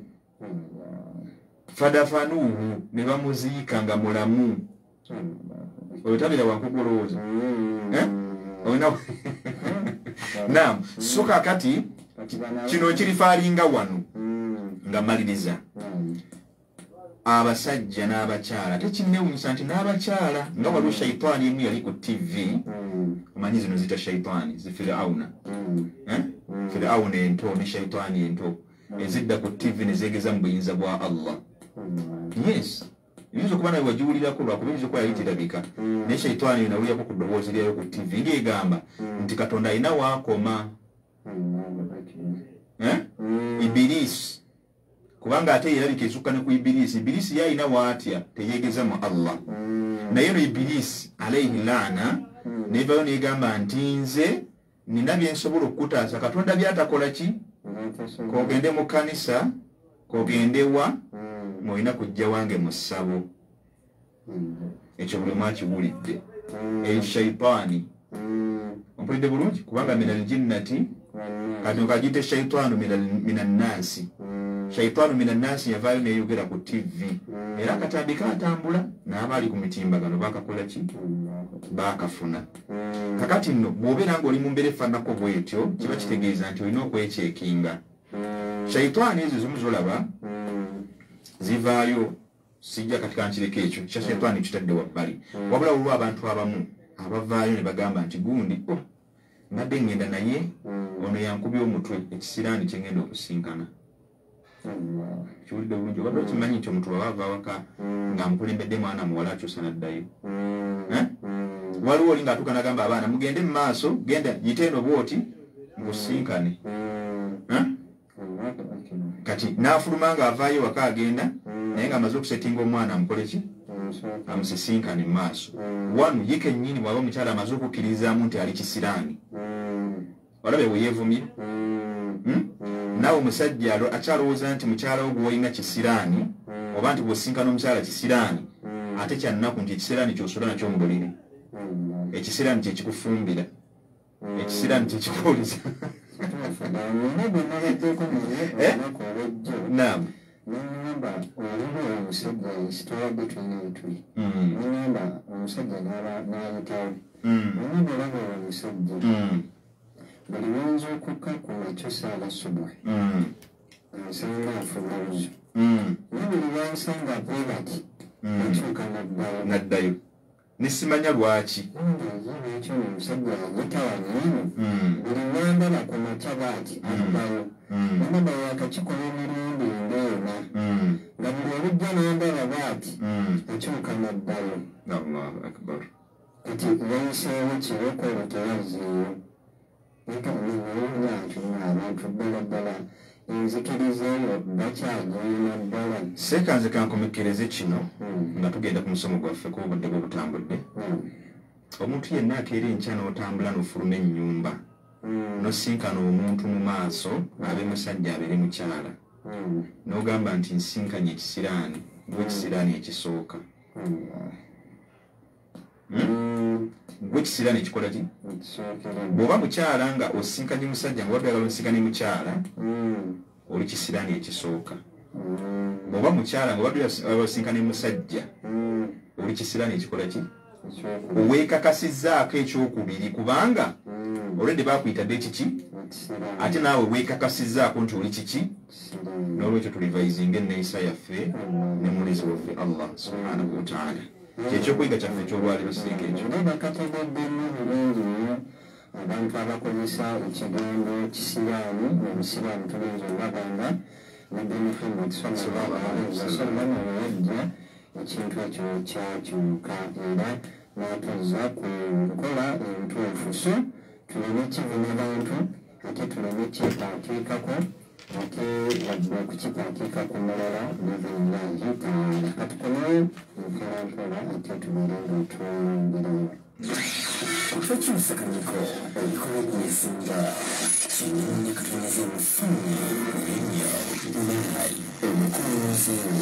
B: fadafanuhu ne bamuziika nga mulamu oyo tabira wankuggu olowooza naam so kakati kino kirifaalinga wano nga maliriza abasajja n'abakyala tekinnewunyisa nti n'abakyala nga waliwo shaitaani emu yali ku tv omanyi zino zita shaitaani zifirawuna firawuna ento ne shaitaani ento ezidda ku tv ne zeegeza mu buyinza bwa Allah yes yinza okuba nawe wagiwulirako lwakuba yinza okuba yali terabika naye shaitaani nawulirako ku ddoboozi lyayo ku tv ng'egamba nti Katonda alina waakoma Ibilisi kubanga ate yerabika esukka ne ku Ibilisi Ibilisi yalina waatya teyeegeza mu Allah naye no Ibilisi alayhi laana nevayo negamba nti nze nina byensobola okukutaasa Katonda byatakola ki kogende mu kanisa kogende wa mwolina kujja wange mu ssabo ekyo buli mwakiwulidde eshaitaani ompulidde bulungi kubanga minal jinnati kati kagite shaitaanu minan nasi shaitaanu minan nasi yavaayo neyogera ku tv era katambi katambula n'abaali ku mitimbagano bakakola ki bakafuna kakati nno bw'obeera ng'oli mu mbeera efaanako bwetyo kiba kitegeeza nti olina okwekyekinga shaitaani ezo zimu zolaba zivaayo sijja katika nkireko ekyo kya shaitaani kitadde wabbali wabula olwo abantu abamu abavaayo ne bagamba nti gundi mbadde ngenda naye ono yankubye omutwe ekisiraani kye ngenda okusinkana kiwulidde bulungi obadde okimanyi nti omuntu bw'aba awaka ng'amukulembedde mwana muwala akyusa n'addayo waliwo oli ng'atuuka n'agamba abaana mugende mu maaso genda yite eno bw'oti ngusinkane kati n'afuluma ng'avaayo waka agenda naye ng'amaze okusetinga omwana amukole ki amusisinkane mu maaso wanu ye kennyini bw'aba omukyala amaze okukkiririzaamu nti ali kisiraani olabe bwe yeevumye naawe omusajja akyalowooza nti mukyala wo gwe walina kisiraani oba nti bw'osinkana omukyala kisiraani ate kyannaku nti ekisiraani ky'osula nakyo mu buliri ekisiraani kye kikufumbira ekisiraani kye kikuwuliza naam
A: n'ngamba waliwo omusajja ekitwabadde tulina etuli n'ngamba omusajja n'ayitawo n'ngamba olaba omusajja buli lwonza okukka ku makyo saala subuhi nsanga afuna buzo naye buli lwansanga bwebati akyuka
B: naddayo nesimanya lwaki
A: ekyo omusajja ayitawa nino buli lwandala ku makya baati addayo namba yakakikola emirundi ndeena nga buli olujja nandala baati akyuka naddayo
B: Allahu akbar
A: kati bayiseewo kirokola tebaziiwo eka omuwuula ntunula abantu ddala ddala enzikiriza eyo bakyagenda ddala.
B: Seeka nze kankomekereze kino nga tugenda ku musomo gwaffe ku obudde bw'obutambudde. Omuntu yenna akeera enkya n'otambula n'ofuluma ennyumba n'osinkana omuntu mu maaso abe musajja abeere mukyala n'ogamba nti nsinkanye ekisiraani gwe ekisiraani ekisooka. Gwe ekisiraani ekikola ki? Bw'oba mukyala nga osinkanye musajja nga wadde osinkanye mukyala oli kisiraani ekisooka. Bw'oba mukyala nga wadde osinkanye musajja oli kisiraani ekikola ki? Weekakasizzaako ekyokubiri kubanga olwedde baakuyitadde kiki ate naawe weekakasizzaako nti oli kiki. N'olwekyo tulivayizinga enneeyisa yaffe ne mulezi waffe Allah subhanahu wa ta'ala. Kyekyokuyiga kyaffe ekyolwaliro siringa ekyo.
A: Bakategeddemu bulungi nnyo abantu abakozesa ekigambo kisiraani omusiraamu tulungi olabanga nabbi Muhammad sallallahu alaihi wasallam yajja ekintu ekyo kyakyuka era n'atuzza ku nkola entuufu. So tuleme kivuna bantu ate tuleme kyetaateekako ate wadde okukitaateeka ku mulala bizillahi taala. Katukomewo mpolampola ate tubeere nga tweyongerayo.
D: Eky'omusakanyiko ebikola ebyesinga kinnoonya katoneze mufunye ennyo naali omukunguzi.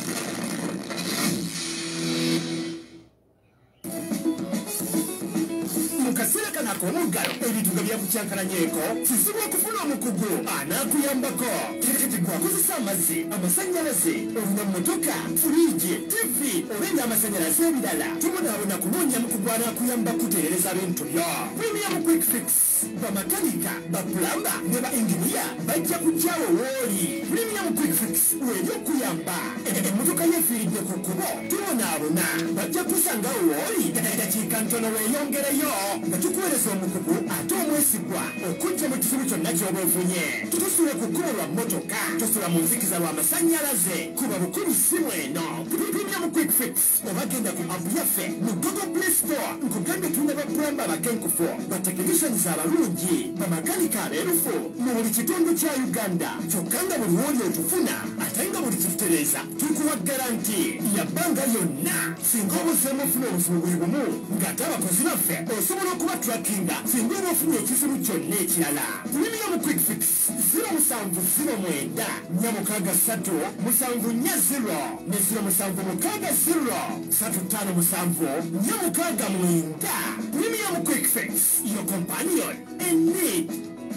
D: Mukaseera kano ak'omuggalo ebintu nga byakukyankalanyeeko kizibu okufuna omukugu anaakuyambako. Kati gwakozesa amazzi amasannyalaze olina mmotoka furiiji tivi olenga amasannyalaze ebirala tumunaabona kunoonya mukugu anaakuyamba kutereereza bintu byo. Premium Quick Fix bamakanika bapulamba ne ba inginiya bajja kujjawo wooli. Premium Quick Fix weebyokuyamba emmotoka yeefiiridde ku kkubo tumunaabona bajja kusangawo wooli dakiika ntono weeyongereyo nga tukuweereza omukugu ate omwesigwa okujja mu kizibu kyonna ky'oba ofunye. Tutusula ku kkubo lwa mmotoka tosula mu nzikiza lw'amasannyalaze kuba bukulu simu eno. Premium Quick Fix obagenda ku apu yaffe mu Google Play Store nkugambye tulina bapulamba abakenkufu batekinisiyanizi abalungi bamakanika abeerufu mu buli kitundu kya Uganda kyokka nga buli wooli otufuna ate nga buli kitutereeza tukuwa garanti ya bbanga lyonna. Singa obuzeemu ofuna obuzibu buli bumu ng'ate abakozi baffe osobola okuba trackinga singa oba ofunye ekizibu kyonna ekirala. Premium Quick Fix zero musanvu zero mwenda nnya mukaaga ssatu musanvu nnya zero ne zero musanvu mukaaga zero ssatu ttaano musanvu nnya mukaaga mwenda. Premium Quick Fix, your companion in need.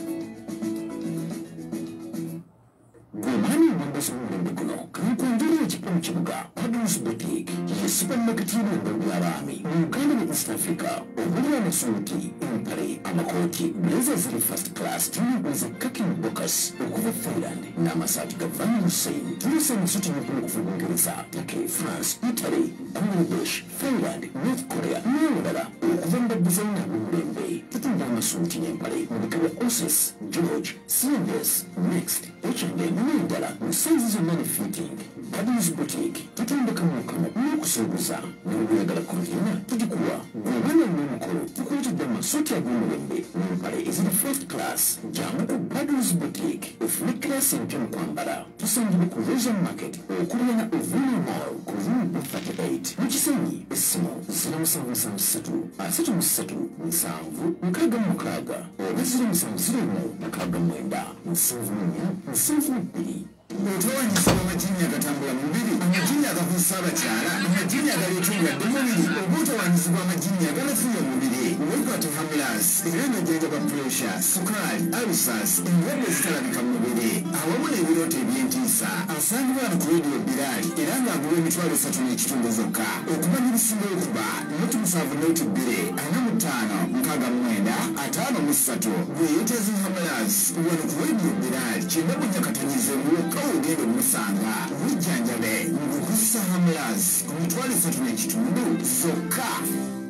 D: Gwemani mwambaza omulembe guno kankwongera ekipa mu kibuga Paddles Boutique ye supermarket y'ebirungo by'abaami mu Uganda ne East Africa. Obulira amasuuti empale amakooti blazer ziri first class tulibuza kaking bokas okuva Thailand n'amasaati ga Van Hussein tulisa emisuuti n'okula okuva Bungereza, Turkey, France, Italy, Bangladesh, Thailand, North Korea n'ewalala okuva mu badizayina ab'omulembe. Tutunda amasuuti n'empale mu bika bya Oses, George, C and S, Next, H and M n'endala mu sizes zonna ne fitting. Paddles Boutique tutunda kamukamu n'okusuubuza n'obuyagala kontiina tugikuwa. Bw'obana n'omukolo tukuletedde amasuuti ag'omulembe n'empale eziri first class. Jangu ku Paddles Boutique ofune class empya mu kwambala. Tusangibwa ku Rosa Market okulira na Ovuna Mall ku room thirty-eight mu Kisenyi. Essimu zero musanvu musanvu ssatu asatu mu ssatu musanvu mukaaga mu mukaaga oba zero musanvu zero mu mukaaga mwenda musanvu mu nnya musanvu mu bbiri. Bw'otowanyisa amajini agatambula mu mubiri, amajini agakozesa abakyala, amajini agaleetebwa ddemubiri, oba otowanyizibwa amajini agalafuya omubiri. Weekwate Hamlas era n'ojjanjaba pressure, sukaali, ulcers, endwadde ezitalabika mu mubiri awamu n'ebirooto eby'entiisa. Asangibwa wano ku Radio Biraali era ng'agula emitwalo esatu n'ekitundu zokka. Okumanya ebisinga okuba noti musanvu noti bbiri ana mu ttaano mukaaga mu mwenda ataano mu ssatu. Weeyeetezi Hamlas wano ku Radio Biraali kyenda mu nnyakatonyize muwokka ogenda omusanga wejjanjabe ng'okozesa Hamlas ku mitwalo esatu n'ekitundu zokka.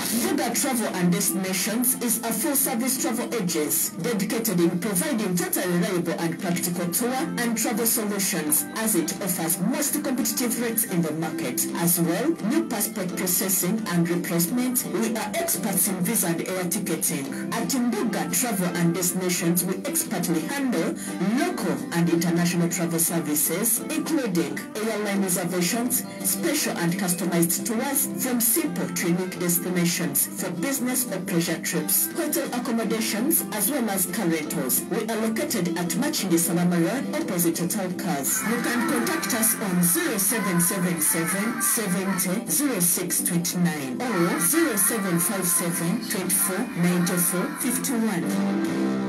E: Mvuga Travel and Destinations is a full-service travel agency dedicated in providing totally reliable and practical tour and travel solutions, as it offers most competitive rates in the market. As well, new passport processing and replacement. We are experts in visa and air ticketing. At Mvuga Travel and Destinations, we expertly handle local and international travel services, including airline reservations, special and customized tours from simple to unique destinations for business or pleasure trips, hotel accommodations, as well as car rentals. We are located at Machindi Salama Road, opposite Total Cars. You can contact us on zero seven seven seven seventy zero six twenty-nine or zero seven five seven twenty-four ninety-four fifty-one.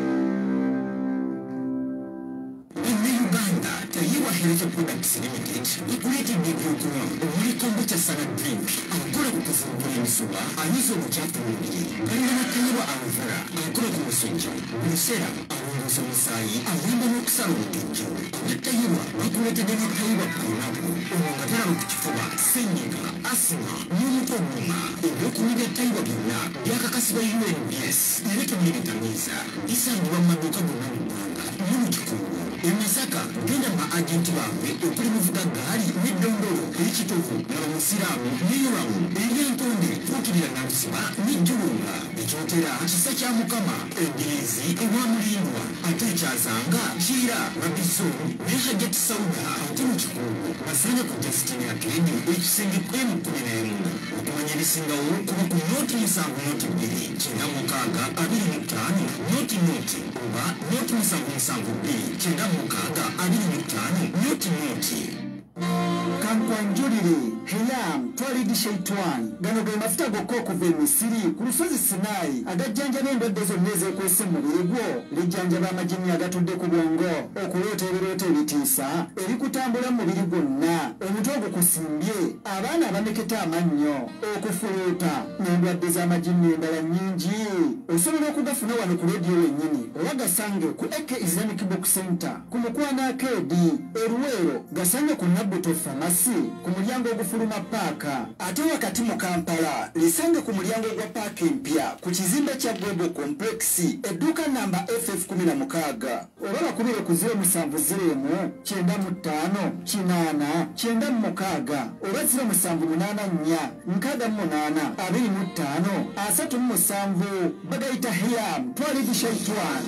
E: Tayiwa Health Products Limited ikuletedde ebyokunywa omuli kombucha salad drink akola ku kufumbula emisuba ayiza obucaafu mu mubiri kalina na Tayiwa aloe vera akola ku musujja musera alongoosa omusaayi ayamba n'okusala omugejjo ne Tayiwa bakuletedde ne Tayiwa pineapple ono nga talaba ku kifuba ssenyiga asima n'omutwe omuluma ebyokunywa bya Tayiwa byonna byakakasibwa U N B S era temuliritamiiza bisangibwa mu maduuka gonna mu ggwanga ne mu kikungu emasaka genda ma agenti baabwe okuli muvuga gaali n'eddondolo erikitovu n'omusiraamu n'eyolamu eryentonde tuukirira nalusiba n'ejjulunga ekyotera kisa kya mukama engirizi ewamulindwa ate ekyazanga kiira rabiso ne hajjati sauda ate mu kikungu basanga ku Justin Akeedi ekisenge kwemu kumi n'emu okumanya ebisingawo kuba ku nooti musanvu nooti bbiri kyenda mukaaga abiri mu ttaano nooti nooti oba nooti musanvu musanvu bbiri kyenda mukaaga abiri mu ttaano nooti nooti.
F: Kankwanjulire Hilam Twalidi Shaitwan gano ge mafuta gokko okuva e Misiri ku lusozi Sinai agajjanjaba endwadde zonna ezeekwese mu mubiri gwo lijjanjaba amajini agatudde ku bwongo okuloota ebirooto ebitiisa ebikutambula mu mubiri gwonna omutwe ogukusimbye abaana abameketa amannyo okufuluuta n'endwadde z'amajini endala nnyingi osobola okugafuna wano ku leediyo wennyini oba gasange ku A K Islamic Book Center ku Mukwano Akeedi e Luweero gasange ku Nabuto Pharmacy ku mulyango ogufuluma paaka ate wakati mu Kampala lisange ku mulyango gwa paaka empya ku kizimbe kya Global Complex edduuka namba F F kumi na mukaaga oba bakubire ku ziro musanvu ziro emu kyenda mu ttaano kinaana kyenda mu mukaaga oba ziro musanvu munaana nnya nkaaga mu munaana abiri mu ttaano asatu mu musanvu bagayita Hilam Twalidi Shaitwan.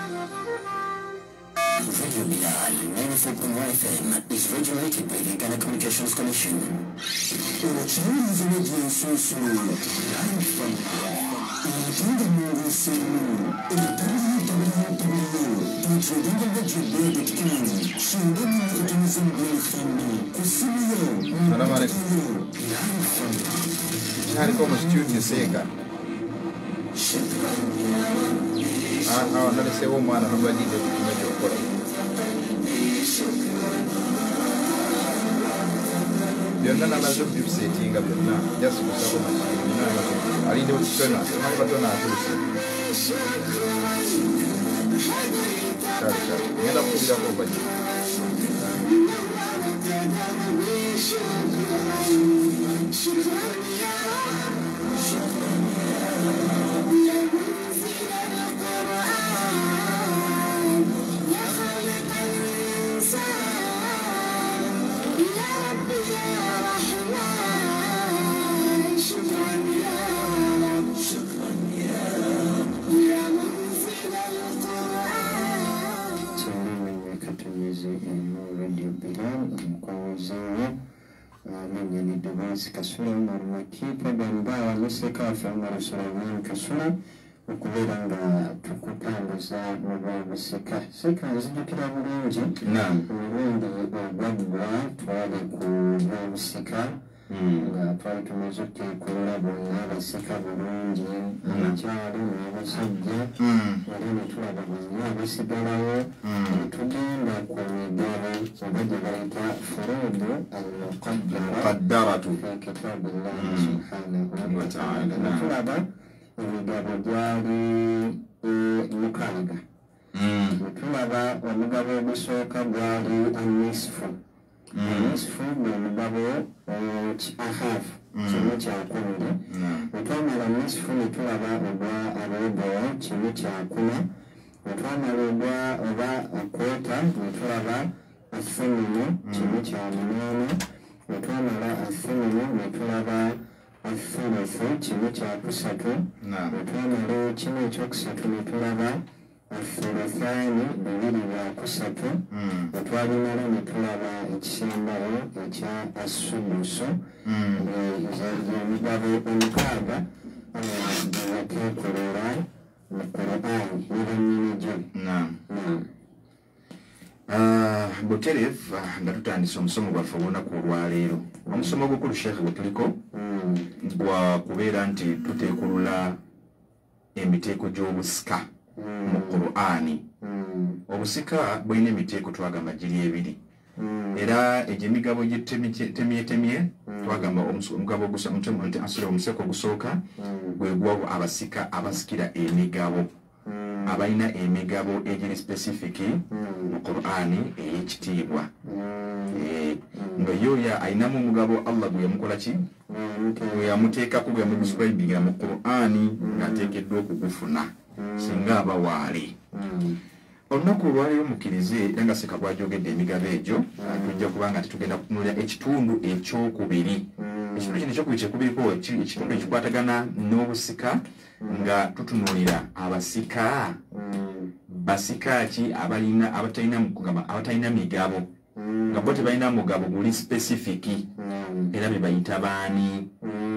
D: Radio Bilal ninety-four point one F M is regulated by the Ghana Communications Commission. Unachiuliza radio nsusu live from inatunga mungu simu inatunga www dot radio dot com shindani na kutumiza mbele khandi kusimuyo
G: Salam alaikum. Hari como studio Sega. Ah, ah, non se uomo hanno due dita di meglio ancora. Byonna namaze okubisetinga byonna just kusaba mashini alinde okutona semanga batona atulise kale kale ngenda kukubirako obajja
A: Kasula Marwaki Bamba Museka Famara Sulaman Kasula okubeera nga tukutambuza mu bwamusika seka nzijukira bulungi omulundi ogwaggwa twali ku bwamusika nga twali tumaze okuteekolola bonna abasika bulungi abakyalo n'abasajja era ne tulaba bonna abasigalawo tugenda ku migabo oba gye bayita furuudu almuqaddaratu fi kitaabillahi subhanahu wataala ne tulaba emigabo gyali mukaaga ne tulaba omugabo ogusooka gwali anisfu anisfu gwe mugabo ahafu kimu kyakumuli otwamala nisfu ne tulaba obwa abeegowa kimu kyakuna otwamala obwa oba kwota ne tulaba asumunu kimu kya munaana otwamala asumunu ne tulaba asulufu kimu kyakusatu otwamala kimu ekyokusatu ne tulaba asulusaani bibiri byakusatu otwalimala ne tulaba ekisembayo ekya asudusu emigabo omukaaga gebateekolera mu Qur'ani nebanyini gyo.
B: Buterevu nga tutandise omusomo gwaffe olunaku olwaleero. Omusomo gw'okulu Sheikh gwe tuliko gwa kubeera nti tuteekulula emiteeko gy'obusika mu Qur'ani. Obusika bulina emiteeko twagamba giri ebiri era egyo emigabo gyetemyetemye twagamba omugabo nti asula omuseko ogusooka gwe gwa abasika abasikira emigabo abalina emigabo egiri specific mu Qur'ani ey'ekitiibwa nga yoya ayinamu omugabo Allah gwe yamukola ki gwe yamuteekako gwe yamudescribingira mu Qur'ani ng'ateekeddwa okugufuna singa aba waali. Olunaku olwaleero mukkirize era nga Seka bw'ajogedde emigabo egyo tujja kubanga titugenda kutunulira ekitundu ekyokubiri. Ekitundu kino ekyokubiri kyekubiriko ekitundu ekikwatagana n'obusika nga tutunulira abasika basika ki abalina abatalina mukugamba abatalina migabo nga bo tebalina mugabo guli specific era bebayita baani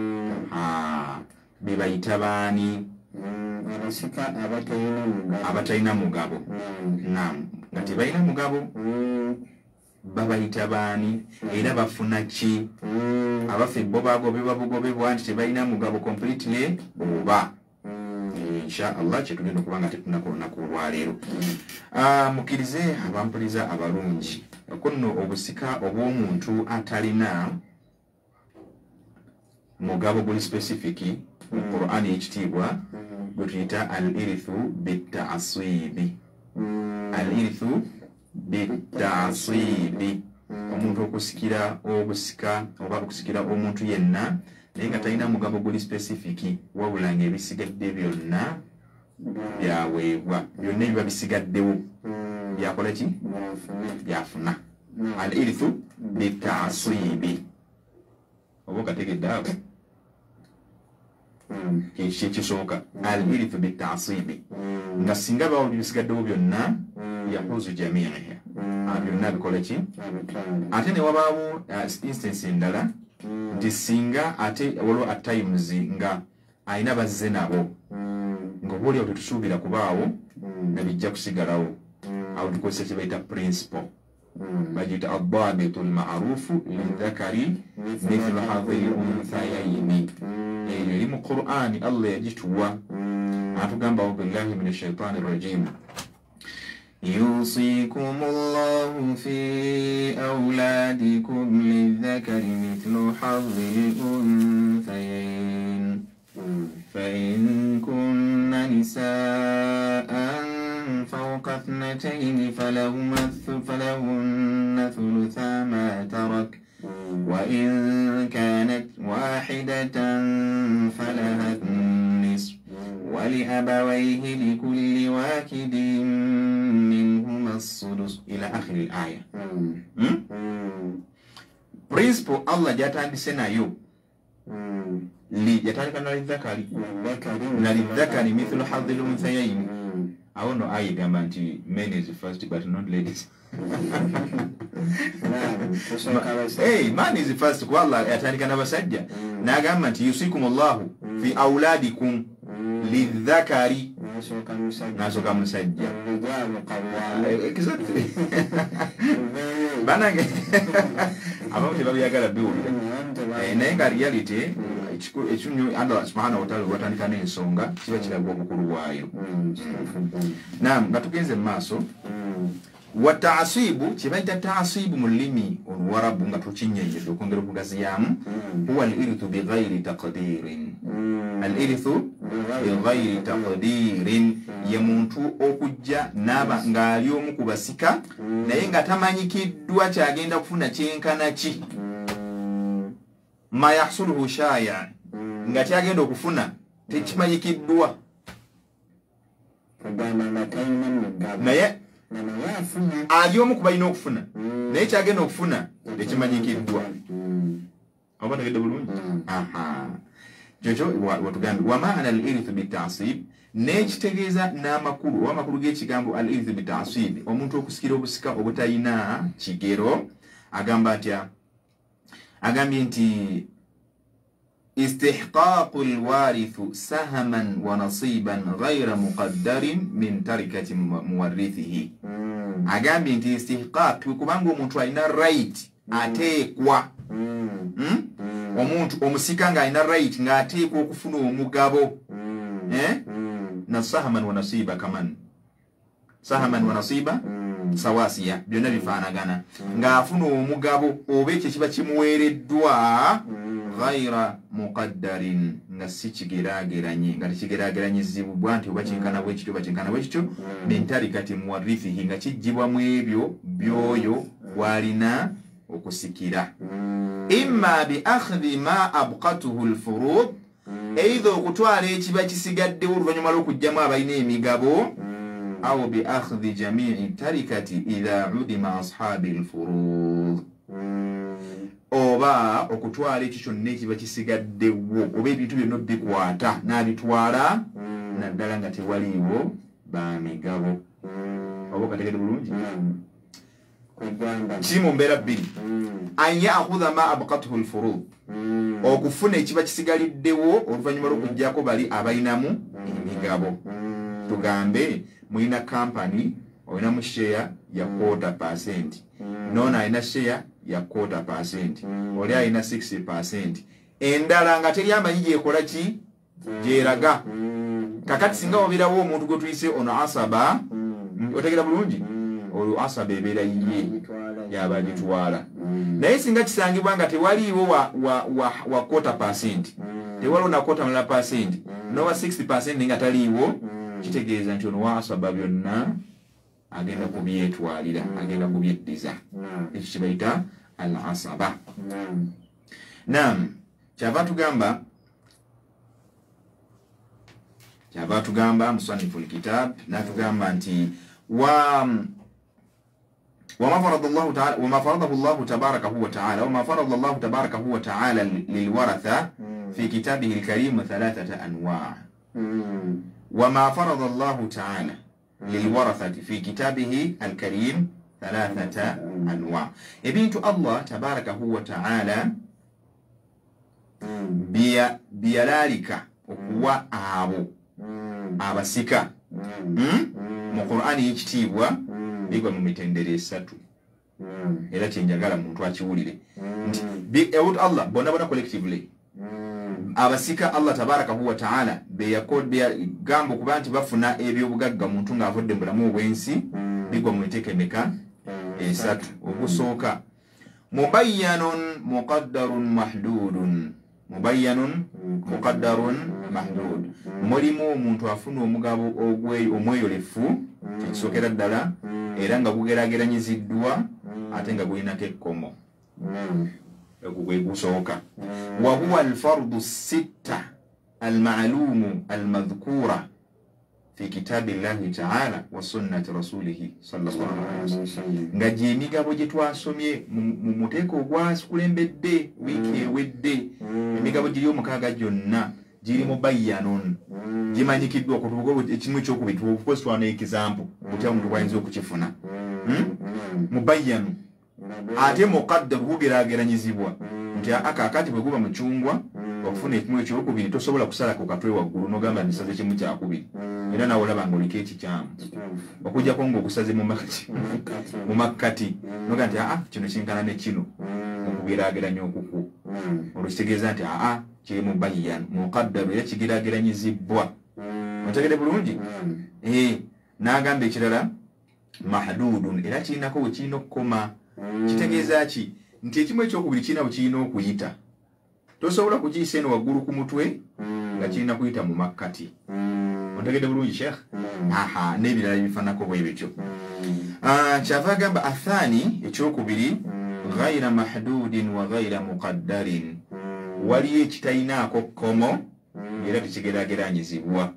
B: bebayita baani
A: abasika abatalina mugabo
B: abatalina mugabo naam nga tebalina mugabo babayita baani era bafuna ki abafe bo bagobebwa bugobebwa nti tebalina mugabo completely oba insha Allah kyetugenda okuba nga tetunako olunaku olwaleero. Mukkirize abampuliza abalungi kunno obusika obw'omuntu atalina mugabo guli specific mu Qur'ani ekitiibwa gwe tuyita al-irithu bit-ta'sibi. Al-irithu bit-ta'sibi omuntu okusikira obusika oba okusikira omuntu yenna naye nga talina mugabo guli specific wabula nga ebisigadde byonna byaweebwa byonna ebiba bisigaddewo byakola ki byafuna. Al-irithu bit-ta'sibi oba okategedde awo kyekisooka al-irithu bit-ta'sibi nga singa bawo bisigaddewo byonna yahuzu jamiiha byonna bikola ki ate ne wabaawo instance endala nti singa ate waliwo at times nga ayina bazze nabo ng'obaoliawo tetusuubira kubaawo nga bijja kusigalawo awo tukozesa kye bayita principle bagiyita ad-dabitu al-ma'rufu lidhakari mithlu hadhihi al-unthayaini. eyo eri mu Qur'ani Allah yagituwa atugamba a'udhu billahi minash shaitani rajim يوصيكم الله في أولادكم للذكر مثل حظ الأنثيين فإن كن نساء فوق اثنتين فلهن ثلثا ما ترك وإن كانت واحدة فلها النصف ولأبويه لكل واحد منهما السدس إلى آخر الآية. Principle Allah jatandise nayo li jatandika na lidhakari na lidhakari mithlu hadhi al-unthayayn. awo no ayigamba nti men is first but not ladies. Hey, man is first kwa Allah yatandika n'abasajja n'agamba nti yusikum Allahu fi auladikum lidhakari nasoka musajja exactly banange abamu tebabyagala biwulira naye nga reality ekinyu Allah subhanahu wa ta'ala watandika n'ensonga kiba kiraga obukulu bwayo. Naam, nga tugenze mu maaso wa ta'asibu kibaita ta'asibu mu lulimi oluwarabu nga tukinyenyedde okwongera okugaziyamu huwa al-irithu bighayri taqdirin. Al-irithu bighayri taqdirin ye muntu okujja naba ng'ali omu ku basika naye nga tamanyikiddwa kyagenda kufuna kyenkana ki ma yahsuluhu shaya nga kyagenda okufuna tekimanyikiddwa naye ali omu ku balina okufuna naye kyagenda okufuna tekimanyikiddwa oba tegedde bulungi kyokyo watugambye wamaana al irithu bitasib nekitegeeza n'amakulu oba amakulu g'ekigambo al irithu bitasib omuntu okusikira obusika obutalina kigero agamba atya agambye nti استحقاق الوارث سهما ونصيبا غير مقدر من تركة مورثه agambye nti istihqaq kubanga omuntu alina right ateekwa omuntu omusika nga alina right ng'ateekwa okufuna omugabo na sahaman wa nasiba kaman sahaman wa nasiba sawasiya byonna bifaanagana ng'afuna omugabo oba ekyo kiba kimuweereddwa ghaira muqaddarin nga si kigeraageranye nga tekigeraageranyizibwa nti oba kinkana bwe kityo oba kinkana bwe kityo min tarikati muwarithihi nga kijjibwamu ebyo byoyo bw'alina okusikira imma bi akhdhi ma abqatuhu alfurud eitha okutwala ekiba kisigaddewo oluvannyuma lw'okugjamu abalina emigabo aw bi akhdhi jami'i tarikati idha udima ashabi alfurud oba okutwala ekyo kyonna ekiba kisigaddewo oba ebintu byonna bikwata n'abitwala naddala nga tewaliiwo bamigabo oba okategedde bulungi kiri mu mbeera bbiri an yaakhudha ma abqatuhu alfurud okufuna ekiba kisigaliddewo oluvannyuma lw'okuggyako bali abalinamu emigabo tugambe mulina kampani olinamu share ya quarter percent nono alina share ya quarter percent oli alina sixty percent endala nga teri amanyi gyekola ki gyeraga kakati singa wabirawo omuntu gwe tuyise ono asaba otegera bulungi olwo asaba ebeera yiye yabagitwala naye singa kisangibwa nga tewaliiwo wa, wa, wa, wa quarter percent tewaliwo na quarter mulala percent nowa sixty percent nga taliiwo kitegeeza nti ono wa asaba byonna agenda kubyetwalira agenda kubyeddiza ekyo kibayita al asaba naam kyava tugamba kyava tugamba musanifu lkitab natugamba nti wa وما فرض الله تعالى وما فرضه الله تبارك وتعالى وما فرض الله تبارك وتعالى للورثة في كتابه الكريم ثلاثة أنواع وما فرض الله تعالى للورثة في كتابه الكريم ثلاثة أنواع يبين الله تبارك وتعالى بيا بيالالك وأبو abasika mu Qur'ani y'ekitiibwa bigwa mu mitendere esatu era kyenjagala muntu akiwulire nti Allah bonna bonna collectively abasika Allah tabaraka huwa ta'ala beyakode gambo kuba nti bafuna ebyobugagga muntu ng'avodde mu bulamu obwensi bigwa mu miteekemeka esatu obusooka mubayyanun muqaddarun mahdudun mubayyanun muqaddarun mahdud mulimu omuntu afuna omugabo ogweyo omweyolefu kisookera ddala era nga gugeraageranyiziddwa ate nga gulinako ekkomo egwo gwe gusooka wa huwa alfardu sitta almalumu almadhkura fi kitabi llahi taala wa sunnati rasulihi sallallahu alaihi wasallam nga gy'emigabo gye twasomye mu muteeko ogwakulembedde wiiki ewedde emigabo giri omukaaga gyonna giri mubayyanun gimanyikiddwa okutubuka ekimu ekyokubiri tubukozi twana ekizampu kutya omuntu bwayinza okukifuna mubayyanu ate muqaddar bugeraageranyizibwa nti akaakati bwe guba mucungwa okufuna ekimu ekyokubiri tosobola kusala ku katwe waggulu n'ogamba ndisaze kimu kyakubiri era nawe olaba ng'oliko ekikyamu okujjako ng'okusaze mu makkati noga nti aa kino kinkana ne kino okugeraageranya okuku olwo kitegeeza nti aa kiri mubayyanu muqaddaru era kigeraageranyizibwa otegere bulungi n'agamba ekirala mahdudun era kirinako we kirina okukoma kitegeeza ki nti ekimu ekyokubiri kirina we kirina okuyita tosobola kukiyisa eno waggulu ku mutwe nga kirina kuyita mu makkati otegedde bulungi sheekh aha n'ebirala bifaanako bwe bityo kyava agamba athani ekyokubiri ghaira mahdudin wa ghaira muqaddarin waliyo ekitayinaako kkomo era tekigeraageranyizibwa.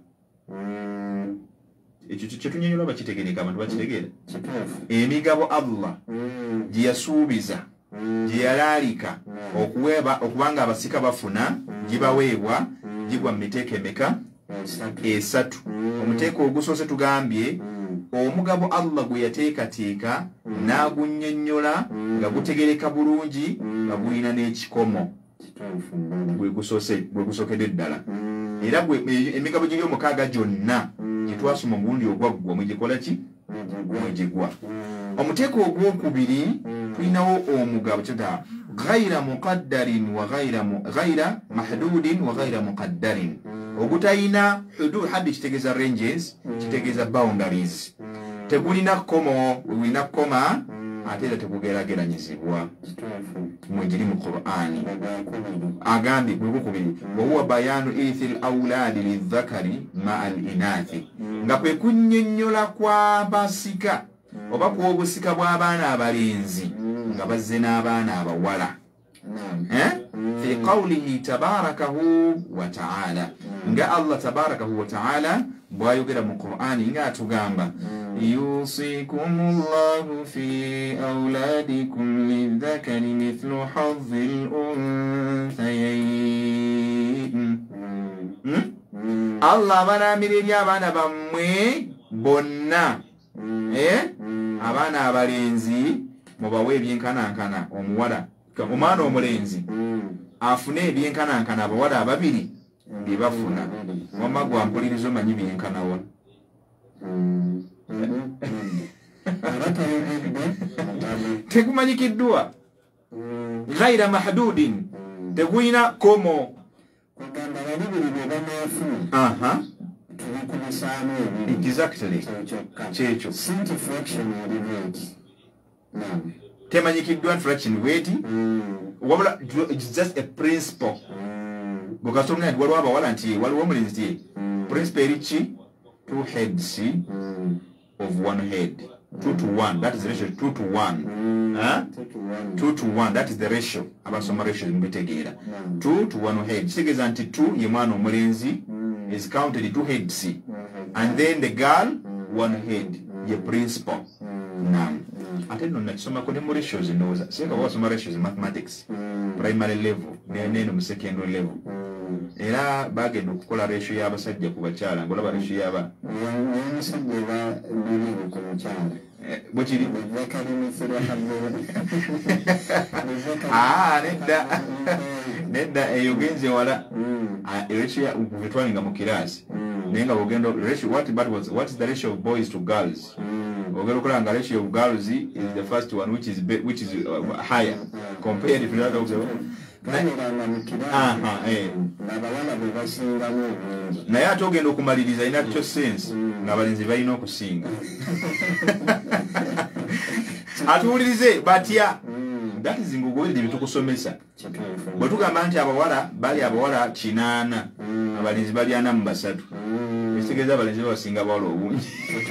B: Ekyo kyetunyonyola bakitegereka abantu bakitegeera. Emigabo Allah gye yasuubiza gye yalaalika okuweeba okubanga abasika bafuna gibaweebwa gigwa mu miteeko emeka? Esatu. Omuteeko ogusoose tugambye omugabo Allah gwe yateekateeka n'agunnyonnyola nga gutegereka bulungi nga gulina n'ekikomo gwe gusookedde ddala. Era emigabo giri omukaaga gyonna gye twasoma omulundi ogwaggwa mwegikola ki? Mwegigwa. Omuteeko ogwokubiri tulinawo omugabo kyota ghaira muqaddarin wa ghaira mahdudin wa ghaira muqaddarin. Ogutayina hudud haddi kitegeeza ranges, kitegeeza boundaries. Tegulina komo, wina koma ate era tegugeraageranyizibwa. Mwegiri mu Qur'ani. Agambye gwegukubiri wa huwa bayanu ithil awladi lidhakari ma'al inathi. Nga kwe kunnyonnyola kwa basika oba kw'obusika bw'abaana abalenzi nga bazze n'abaana abawala. Eh? Fi qawlihi tabarakahu wa ta'ala. Nga Allah tabarakahu wa ta'ala bwayogera mu Qur'ani nga atugamba yusikumullahu fi awladikum lidhakari mithlu hazzil unthayayn. Allah abalaamira eri abaana bammwe bonna eh abaana abalenzi mubawe ebyenkanankana omuwala omwana omulenzi afune ebyenkanankana abawala ababiri bye bafuna. Wamma gwa mpulirizo manyi byenkanawa. Tegumanyikiddwa. Ghaira mahdudin tegulina komo. Aha. Exactly. Checho. Temanyikiddwa fraction weight. Wabula it's just a principle. Bukasomna ndi waliwo abawala nti waliwo omulenzi ti principle erichi two heads of one head. Two to one. That is the ratio. Two to one. Huh? Two to one. That is the ratio. Abasoma ratio mbitegeera. Two to one head. Kitegeeza nti two ye mwana omulenzi is counted two heads. And then the girl one head. Ye principle. Naam. Ate nno nakisomako ne mu ratios ndowooza. Singa wasoma ratios mathematics. Primary level. Neno mu secondary level. Era bagenda okukola ratio y'abasajja ku bakyala ng'olaba ratio y'aba bwekiri nedda nedda eyo genze wala ratio bwetwalinga mu kiraasi naye nga bwogenda what is the ratio of boys to girls ogenda okola nga ratio of girls is the first one which is which is higher compared to that of the naye ate ogenda okumaliriza ina kyo sense ng'abalenzi balina okusinga. Atuwulirize batya that is ngugwedde bitukusomesa bwe tugamba nti abawala bali abawala kinaana abalenzi bali ana mu basatu ekitegeeza abalenzi basinga abawala obungi.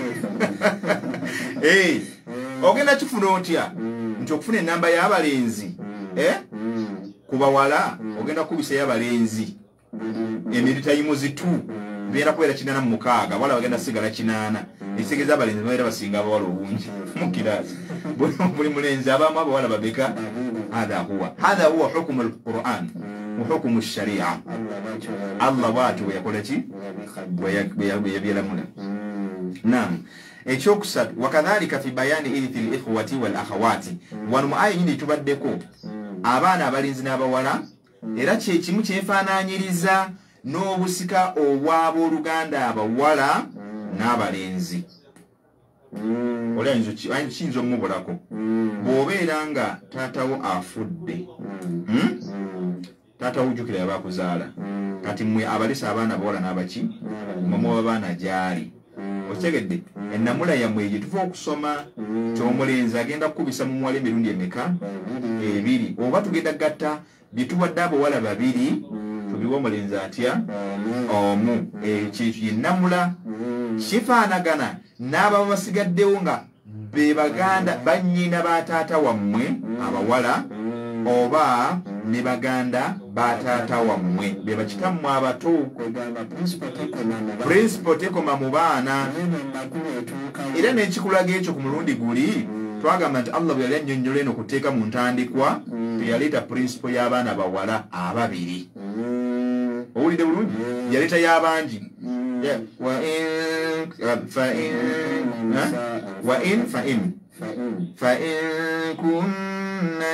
B: Ogenda kifuna otya nti okufuna enamba y'abalenzi ku bawala ogenda kubisa y'abalenzi emiri tayimuzi tu beera kubeera kinaana mu mukaaga abawala bagenda sigala kinaana ekitegeeza abalenzi babeera basinga abawala obungi mu kiraasi buli mulenzi abaamu abawala babeka. Hadha huwa hadha huwa hukumu alquran wa hukumu alsharia. Allah bw'atyo bwe yakola ki bwe yabyelamula. Naam. Ekyokusatu wakadhalika fi bayani irithi al-ikhwati wal akhawati. Wano mu aya nyingi tubaddeko abaana abalenzi n'abawala era kye kimu kyefaanaanyiriza n'obusika obw'abooluganda abawala n'abalenzi. Olayinza kiyinza omubulako bw'obeera nga taatawo afudde taatawo ujjukira yabakuzaala kati mmwe abalesa abaana abawala n'abaki mama w'abaana gy'ali otegedde ennamula yammwe gye tuva okusoma ky'omulenzi agenda kukubisa mu muwala emirundi emeka ebiri oba tugenda gatta bye tuwadde abawala babiri tubiwa omulenzi atya omu. Ekyo yennamula kifaanagana n'ababa basigaddewo nga be baganda bannyina ba taata wammwe abawala oba ne baganda bataata wammwe be bakitammwe abato
A: kwegamba principal tekoma mu baana
B: principal tekoma mu baana
A: neno makulu etuukawo
B: era n'ekikulaga ekyo ku mulundi guli twagamba nti Allah bwe yali annyonnyola eno kuteeka mu ntandikwa teyaleeta principal y'abaana bawala ababiri owulidde bulungi yaleeta y'abangi wa in fa in wa in fa in fa in kunna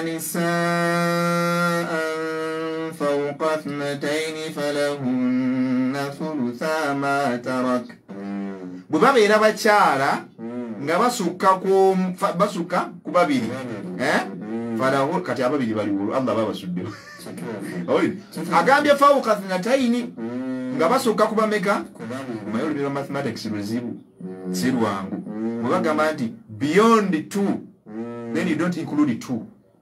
B: nisaa'an fawqa ithnatayni falahunna thulutha ma tarak bwe babeera bakyala nga basukka ku basukka ku babiri eh falahu kati ababiri bali wulu Allah babasuddeho oi agambye fawqa ithnatayni nga basukka ku bameka mayolo bya mathematics luzibu sirwangu mubagamba nti beyond two then you don't include two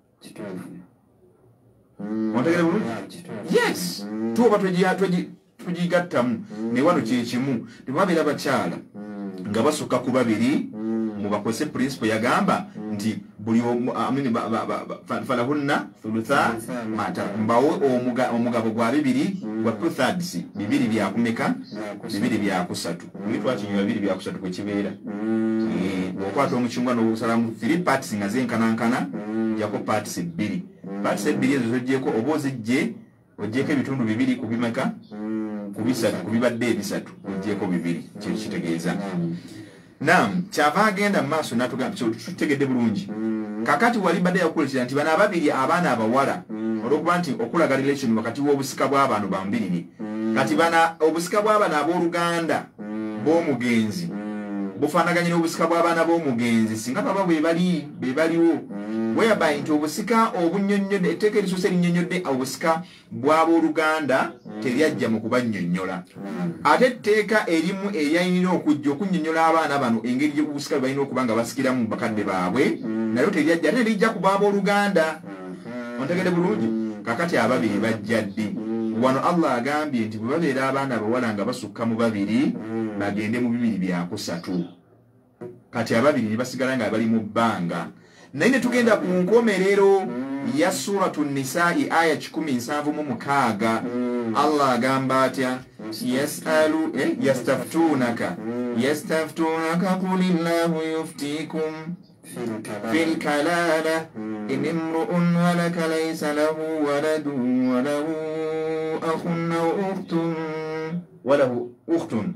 B: Montegere bulungi yes two oba twejiya tweji tujigattamu ne wano kye kimu tebabeera bakyala nga basukka ku babiri mu bakozese principle yagamba nti buli amini falahunna thulutha mata mbawe omugabo gwa bibiri gwa two thirds bibiri bya kumeka bibiri bya kusatu bitwa kinyo bibiri bya kusatu kwe kibeera eh okwata omuchungwa no salamu three parts nga zenkanankana jako parts bibiri parts bibiri ezo zojjeko obozijje ojjeko ebitundu bibiri kubimeka kubisatu kubibadde ebisatu ojjeko bibiri kye kitegeeza Naam, kyava agenda mu maaso n'atugamba tutegedde bulungi. Kakati wali badde yakukolera nti bana ababiri abaana abawala olwokuba nti okulaga relation wakati w'obusika bw'abantu bambiri. Kati bana obusika bw'abaana ab'oluganda b'omugenzi bufaanaganye n'obusika bw'abaana b'omugenzi singa baba bwe bali be baliwo whereby nti obusika obunnyonnyodde etteeka erisoose erinnyonnyodde obusika bw'abooluganda teryajja mu kubannyonnyola ate etteeka erimu eryayinira okujja okunnyonnyola abaana bano engeri gy'obusika balina okuba nga basikiramu bakadde baabwe nayo teryajja ate nerijja ku b'abooluganda ontegedde bulungi kakati ababiri bajja ddi wano Allah agambye nti bwe babeera abaana abawala nga basukka mu babiri bagende mu bibiri byakusatu kati ababiri ne basigala nga bali mu bbanga naye ne tugenda ku nkomerero ya suratu nisaa'i aya kikumi nsanvu mu mukaaga Allah agamba atya yasalu eh, yastaftunaka yastaftunaka qulillahu yuftikum fil kalala in imru'un halaka laysa lahu waladun wa lahu akhun aw ukhtun wa lahu ukhtun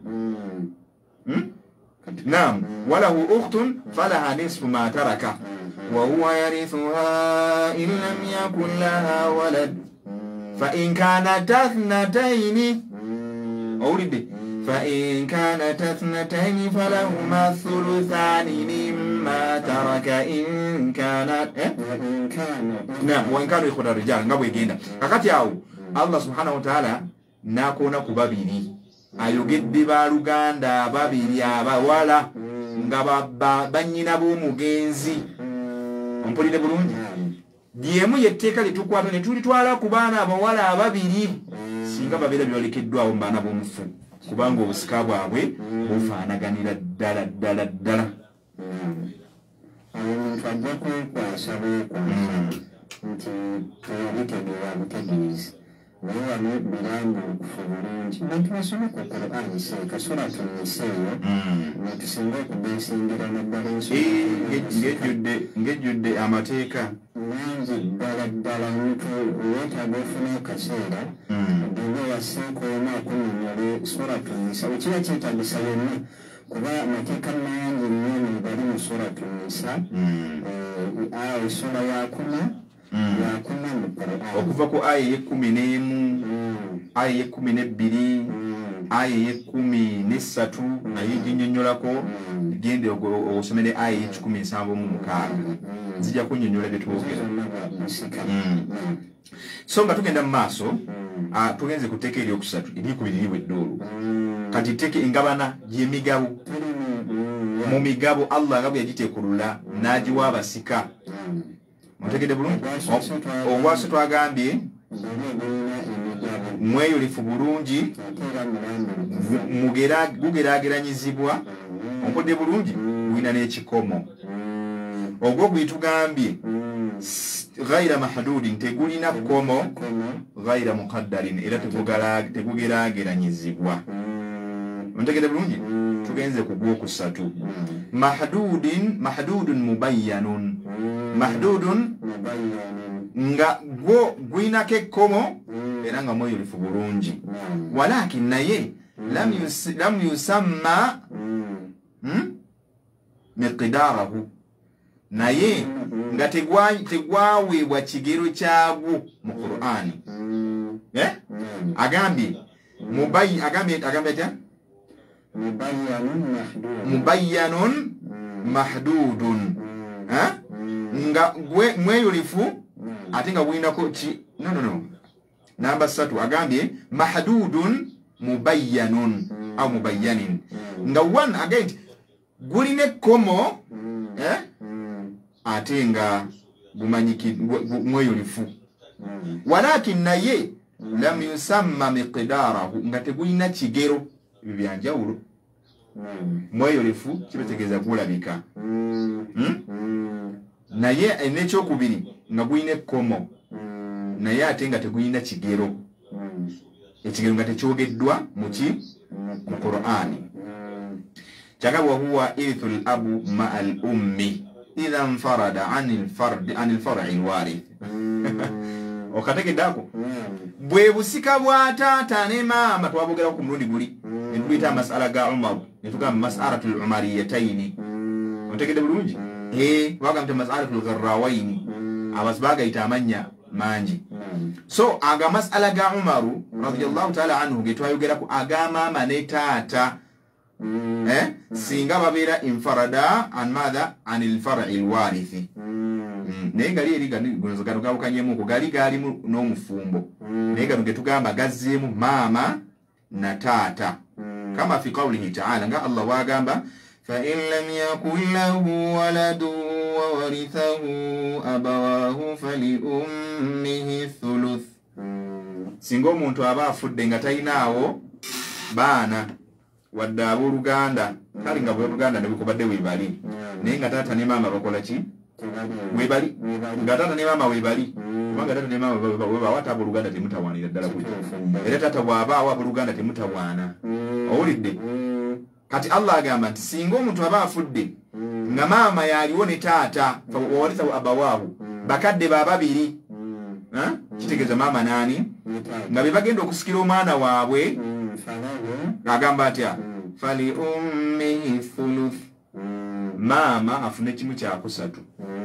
B: نعم وله أخت فلها نصف ما ترك وهو يرثها إن لم يكن لها ولد فإن كانت اثنتين أولد فإن كانت اثنتين فلهما الثلثان مما ترك إن كانت إيه؟ نعم وإن كانوا إخوة الرجال نقول يجينا kakati awo Allah subhanahu wa ta'ala nakona kubabiri ayogedde baluganda babiri abawala nga banyina b'omugenzi ompulire bulungi dyemu yetteeka lyetukwata ne tulitwala ku baana abawala ababiri singa babeera byalekeddwawo mu baana b'omufu kubanga obusika bwabwe bufaanaganira ddala ddala ddala
A: omuntu ajja kwekwasa bwekwasa nti teyabitegeera butegeezi naye wano birambi okufa bulungi bantu basome ku Qur'ani seeka suratu Nisa eyo netusinga okubesingira naddala
B: ngejjudde amateeka
A: mangi ddala ddala omuntu weetaaga ofuna akaseera ogenga waseeka omu akunnyonnyole suratu Nisa ekiba kyetaagisa yonna kuba amateeka mangi nnyo bali mu suratu Nisa aya essula yakuna yakuna mu Qur'ani
B: okuva ku aya ey'ekkumi n'emu aya ey'ekkumi n'ebbiri aya ey'ekkumi n'essatu naye ginnyonnyolako gende osomere aya ey'ekikumi nsanvu mu mukaaga nzija kunnyonnyola bye twogera so nga tugenda mu maaso tugenze ku tteeka eryokusatu eryekubiri liwedde olwo kati tteeka engabana gy'emigabo mu migabo Allah nga bwe yagitekulula n'agiwa abasika mutegedde bulungi obwaso twagambye mweyolifu bulungi gugeraageranyizibwa ompodde bulungi gwina n'ekikomo ogwo gwitugambye ghaira mahdudin tegulina komo ghaira muqaddarin era tegugerageranyizibwa ontegede bulungi tugenze ku gwokusatu mahdudin mahdudun mubayyanun mahdudun nga gwo gwinake komo era nga mweyulifu bulungi walakin naye lam yus, lam yusamma hmm? miqdarahu naye nga tegwaweebwa kigero kyagwo mu Qur'ani eh? agambye mubayy agambye agambye atya mubayyanun mahdudun eh? nga mweyulifu ate nga gwinako ki no no no namba satu agambye mahdudun mubayyanun au mubayyanin nga one again guline komo eh ate nga gumanyiki mweyulifu walakin naye lam yusamma miqdarahu nga tegulina kigero byanjawulo mweyulifu kibetegeza gulabika hmm? naye enekyokubiri nga guline komo naye ate nga tegulina kigero ekigero nga tekyogeddwa muki mu Qur'ani kyagambwa huwa irithul abu ma'al ummi idha infarada anil fard anil far'i alwarith okategedako bwe busika bwa taata ne maama twabogera ku mulundi guli netuyita masala ga Umar netugamba mas'alatul umariyataini otegede bulungi eh bagamba mas'alatul gharrawaini abasbaga itamanya manji so aga mas'ala ga Umaru radiyallahu ta'ala anhu getwayogera ku aga maama ne taata eh singa babera infarada an madha anil far'i alwarithi naye gali eri gonzogano gawukanyemu ko gali gali no mufumbo naye gano getugamba gazzemu maama na taata kama fi qawlihi ta'ala nga Allah wagamba fa in lam yakul lahu waladun wa warithahu abawahu fali ummihi thuluth singo omuntu aba afudde nga talinawo baana wadde abooluganda kale nga booluganda nebikubadde weebali naye nga taata ne maama bakola ki webali nga taata ne maama webali kubanga taata ne maama webali wata abooluganda temutawaanira ddala kujja era taata bw'abaawo abooluganda temutawaana owulidde kati Allah agamba nti singa omuntu aba afudde nga maama yaliwo ne taata wawarithahu abawaahu bakadde bababiri kitegeeza maama naani nga be bagenda okusikira omwana waabwe agamba atya fali ummihi thuluth maama afune kimu kyakusatu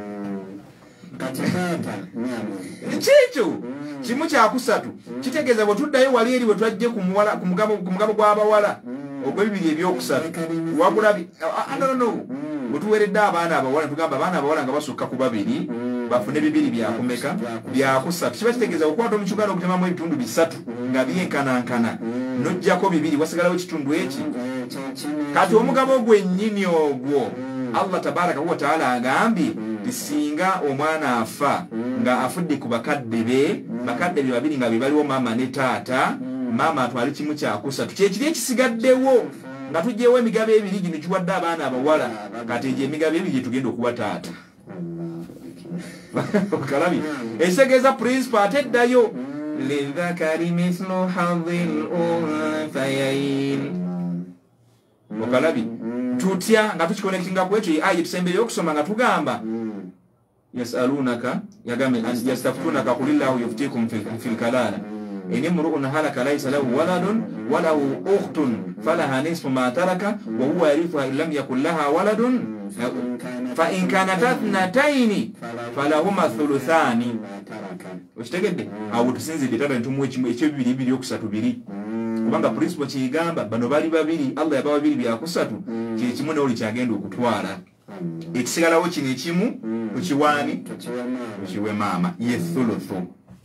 B: kikyo kimu kyakusatu kitegeeza bwe tuddayo wali eri bwe twajje ku mugabo gw'abawala ogw'ebibiri ebyokusatu wagulabi no bwe tuweredde abaana abawala tugamba abaana abawala nga basukka ku babiri bafune bibiri byakumeka byakusatu kiba kitegeeza okukwata omukiganda okutemamu ebitundu bisatu nga byenkanankana nojjako bibiri wasigalawo ekitundu eki kati omugabo gwennyini ogwo Allah tabaraka wa taala agambye tisinga omwana afa nga afudde ku bakadde be bakadde be babiri nga bebaliwo maama ne taata maama atwale kimu kyakusatu kyekiri ekisigaddewo nga tugyewo emigabo ebiri gino kiwadde abaana abawala kati egyo emigabo ebiri gyetugenda okuba taata okalabi ekitegeeza principle ate eddayo lidhakari mithlu hadhil unthayain okalabi tutya nga tukikonekitinga ku ekyo aya tusembeyo okusoma nga tugamba yasalunaka yagame yastafutunaka qulillahu yuftikum fil kalala in imru'un halaka laysa lahu waladun wa lahu ukhtun falaha nisfu ma taraka wa huwa yarithuha in lam yakul laha waladun fa in kanat ithnatayn falahuma thuluthani okitegedde awo tusinzidde tata ntumwe kimu ekyo bibiri bibiri okusatu biri kubanga principle kiyigamba bano bali babiri Allah yaba babiri byakusatu kye kimu ne oli kyagenda okutwala ekisigalawo kino ekimu tukiwaani tukiwe maama ye thuluthu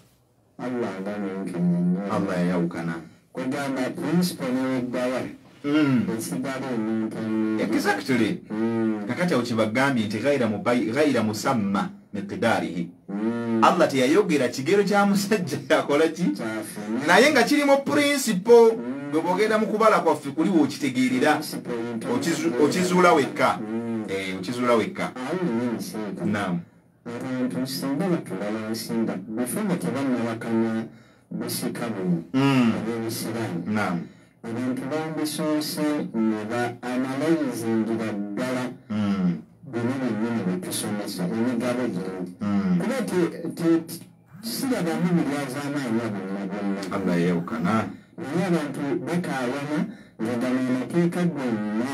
B: Allah yayawukana
A: kugamba principle n'eddawa esigala omuntu
B: exactly kakati awo kibagambye nti ghaira musamma miqdarihi Allah teyayogera kigero kya musajja yakola ki naye nga kirimo principle gwe bwogenda mu kubala kwaffe kuliwo okitegeerera okizuula wekka okizuula wekka naam
A: abantu singa batulala nsinga befuna tebannawakanya busika buno obw'ebisiraamu abantu bandisoose ne ba analyzingira ddala bino byennyini byetusomesa emigabo gino kuba sirabamu biryazaamaanyi bonna bonna
B: Allah yeewukana
A: naye abantu bakaayana nga gano amateeka gonna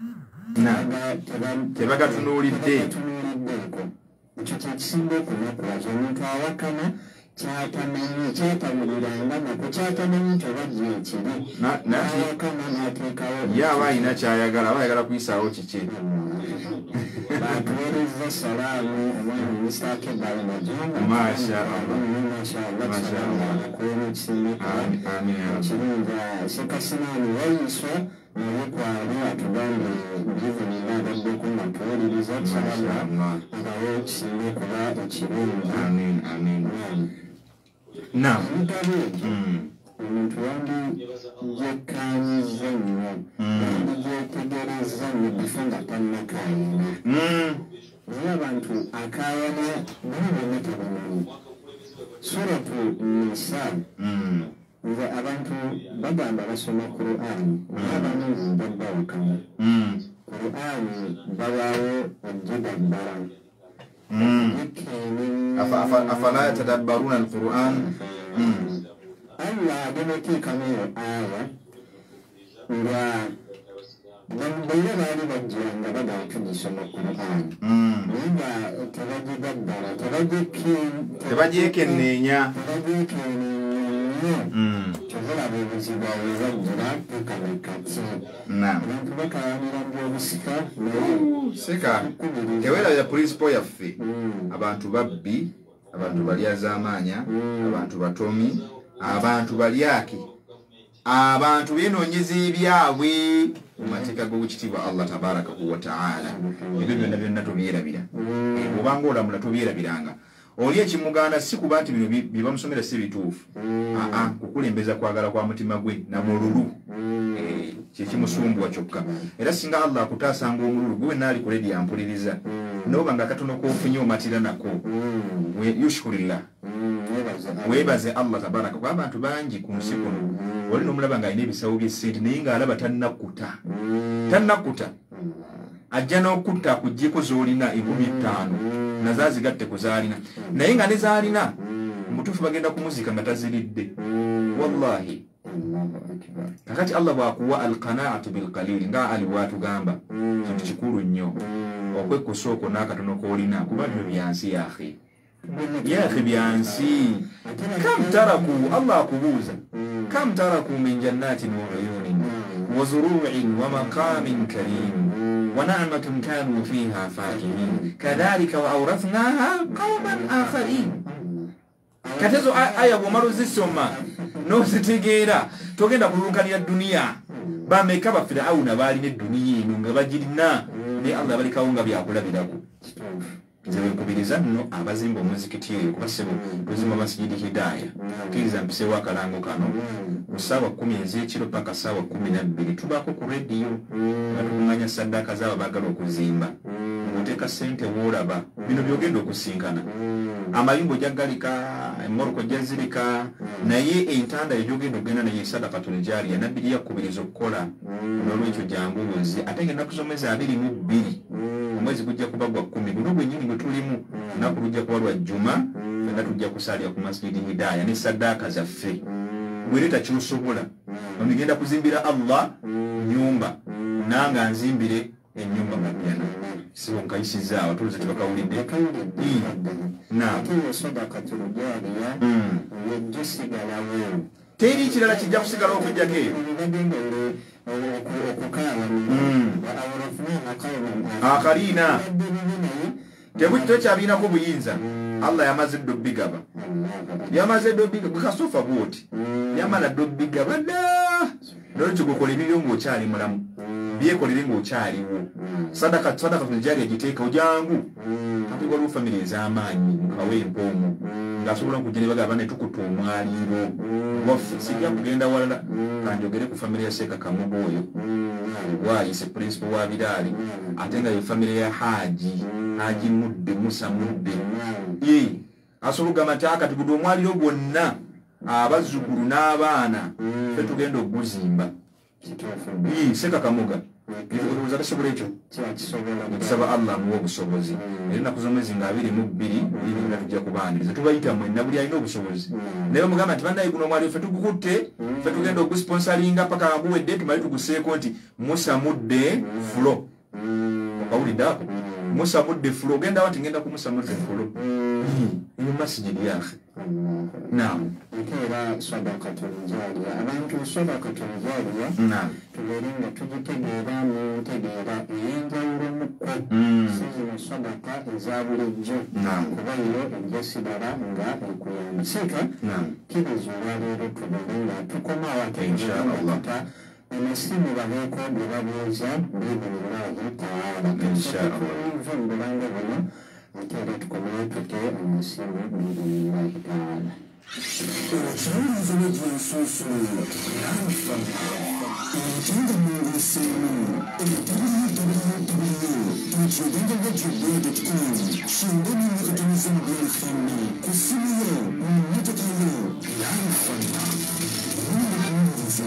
B: tebagatunuuliddeeko
A: ekyo kyekisinga okunakuwaza omuntu awakana kyatamanyi kyatabuliriranga nako kyatamanyi nti oba gye ekiri nawakana n'ateekawo
B: ye aba alina kyayagala aba ayagala kuyisaawo kiki
A: batuweereza salaamu omwana minisita Kebale Majumba kuwera ekisinga kirunga sekasinaani wayiswa naye kwali atugambe bivuninga abadde kumatuwuliriza salama abawe ekisinga okuba ekirungi emigabo egyo omuntu wandijekkaanyiza nnyo wandijektegereza nnyo bifa nga tannakaayana naye abantu akaayana bana bonna tebamanyi suratu nisa nga abantu bagamba basoma Qur'ani naye abamu babbawakanya Qur'ani babaawo ogidabbala
B: afala yatadabbaruna al-Qur'an
A: Allah agateekamu eyo aya nga bonna baali bajjira nga bagala tugisoma Qur'ani naye nga tebagidabbala
B: tebagyekenneenya
A: tebulaba obuzibu awo bajjira tukalekati abantu bakayanira byobusika
B: seka teweerabira principle yaffe abantu babbi abantu balyazaamaanya abantu batomi abantu balyaki abantu benoonyeza ebyabwe mu mateeka g'obukitiibwa Allah tabarakahu wa ta'ala ebyo byonna byonna tobyerabira obanga olamula tobyerabiranga oli ekimugaana si kuba nti bino bye bamusomera si bituufu aa kukulembeza kwagala kwa mutima gwe namululu kyekimusumbuwa kyokka era singa Allah akutaasanga omululu gwe naali kuledi ampuliriza noba nga katono kofunye omatira nako yushkurillah webaze Allah tabaraka kwa abantu bangi ku nsi kuno oli nomulaba nga alina ebisawo by'essente naye ng'alaba tannakuta tannakuta ajja n'okutta akuggyeko z'olina enkumi ttaano nazaazigatte ku zaalina naye nga ne zaalina mutuufu bagenda kumuzika nga taziridde wallahi kakati Allah bw'akuwa alqanaatu bilqalili nga ali bw'atugamba kintu kikulu nnyo okwekkusa okwo n'akatono k'olina kuba byo byansi yaakhi yaakhi byansi kam taraku Allah akubuuza kam taraku min jannatin wa uyunin wa zuru'in wa maqamin karim wa na'matin kanu fiha fakihin kadhalika wa awrathnaha qauman akharin katezo aya bw'omala zisoma n'ozitegeera togenda kulunkanira duniya bameka ba Firawuna baalina edduniya eno nga bagirina naye Allah balekawo nga byakulabirako nze nkubiriza nno abazimba omuzikiti eyo kuba ssebo tuzimba Masjidi Hidaya kkiriza mpiseewo akalango kano mu ssaawa kkumi ez'ekiro paka ssaawa kkumi na bbiri tubaako ku rediyo nga tukuŋŋanya saddaaka z'abo baagala okuzimba ng'oteeka ssente woolaba bino byogenda okusinkana amayumba ojaggalika emmoroko jazirika naye entanda egyogenda okugenda naye sadakatul jaariya nabbi gyeyakkubiriza okukola n'olwekyo jangu buzi ate ng'ennaku z'omwezi abiri mu bbiri omwezi gujja kuba gwa kkumi guno gwennyini gwe tulimu olunaku lujja kuba lwa jjuma fenna tujja kusaalira ku Masjidi Hidaya ne saddaaka zaffe bwereeta kyosobola onigenda kuzimbira Allah nyumba nanga nzimbire ennyumba majjana sibo nkayisizaawo tulize tebakawulidde teri kirala kijja kusigala okujjako eyo akaliina tekyabiinako buyinza Allah yamaze ddo bigaba yamaze ddo bigaba bwekasofa bwoti yamala ddo bigaba dda nolwekyo gwekola ebibyo ng'okyali mulamu byekolere ng'okyaliwo sadaka sadaka tunajali agiteeka ojangu ati waliwo famire ez'amaanyi mukawe empoomu ngasobola okujja ne bagamba ne tukuta omwaliiro waffe sijja kugenda walala kanjogere ku famire ya Seeka Kamuga oyo waayise principal wa Biraali ate nga ye famire ya Haji Haji Mudde Musa Mudde ye asobola okugamba nti akati buli omwaliiro gwonna abazzukulu n'abaana ffe tugenda okuguzimba Seeka Kamuga olowooza tasobola ekyo tusaba Allah amuwa obusobozi era ennaku z'omwezi nga abiri mu bbiri biri nga tujja kubaaniriza tubayita mwenna buli alina obusobozi naye bamugamba nti bannaye guno omwaliiro ffe tugukutte ffe tugenda ogusponsalinga paka nga guwedde tumale tuguseeko nti Musa Mudde Fulo okawulidde ako Musa Mudde Fulo ogenda wati ngenda ku Musa Mudde Fulo eyo masijidi yakhe naam
A: era sadakatul jariya abantu sadakatul jariya tubeere nga tugitegeera mu ntegeera ey'enjawulo mukko si zino sadaka eza bulijjo kuba yo ejja sibala nga ekuyamba Seeka kiriza olwaleero tubeere nga tukomawo ategeerata amasimu babeeko bye babuuza biibulirahi taala tusobola mubulanga buno ate era tukomewo tute amasimu biibulirahi taala
D: Okyawuliza n'egyensunsula entenda mungu nsimu www radio com shinga n'emikutamiza mu byenfenna ku simu yo mu mmotoka yo lifana n'omukunguzi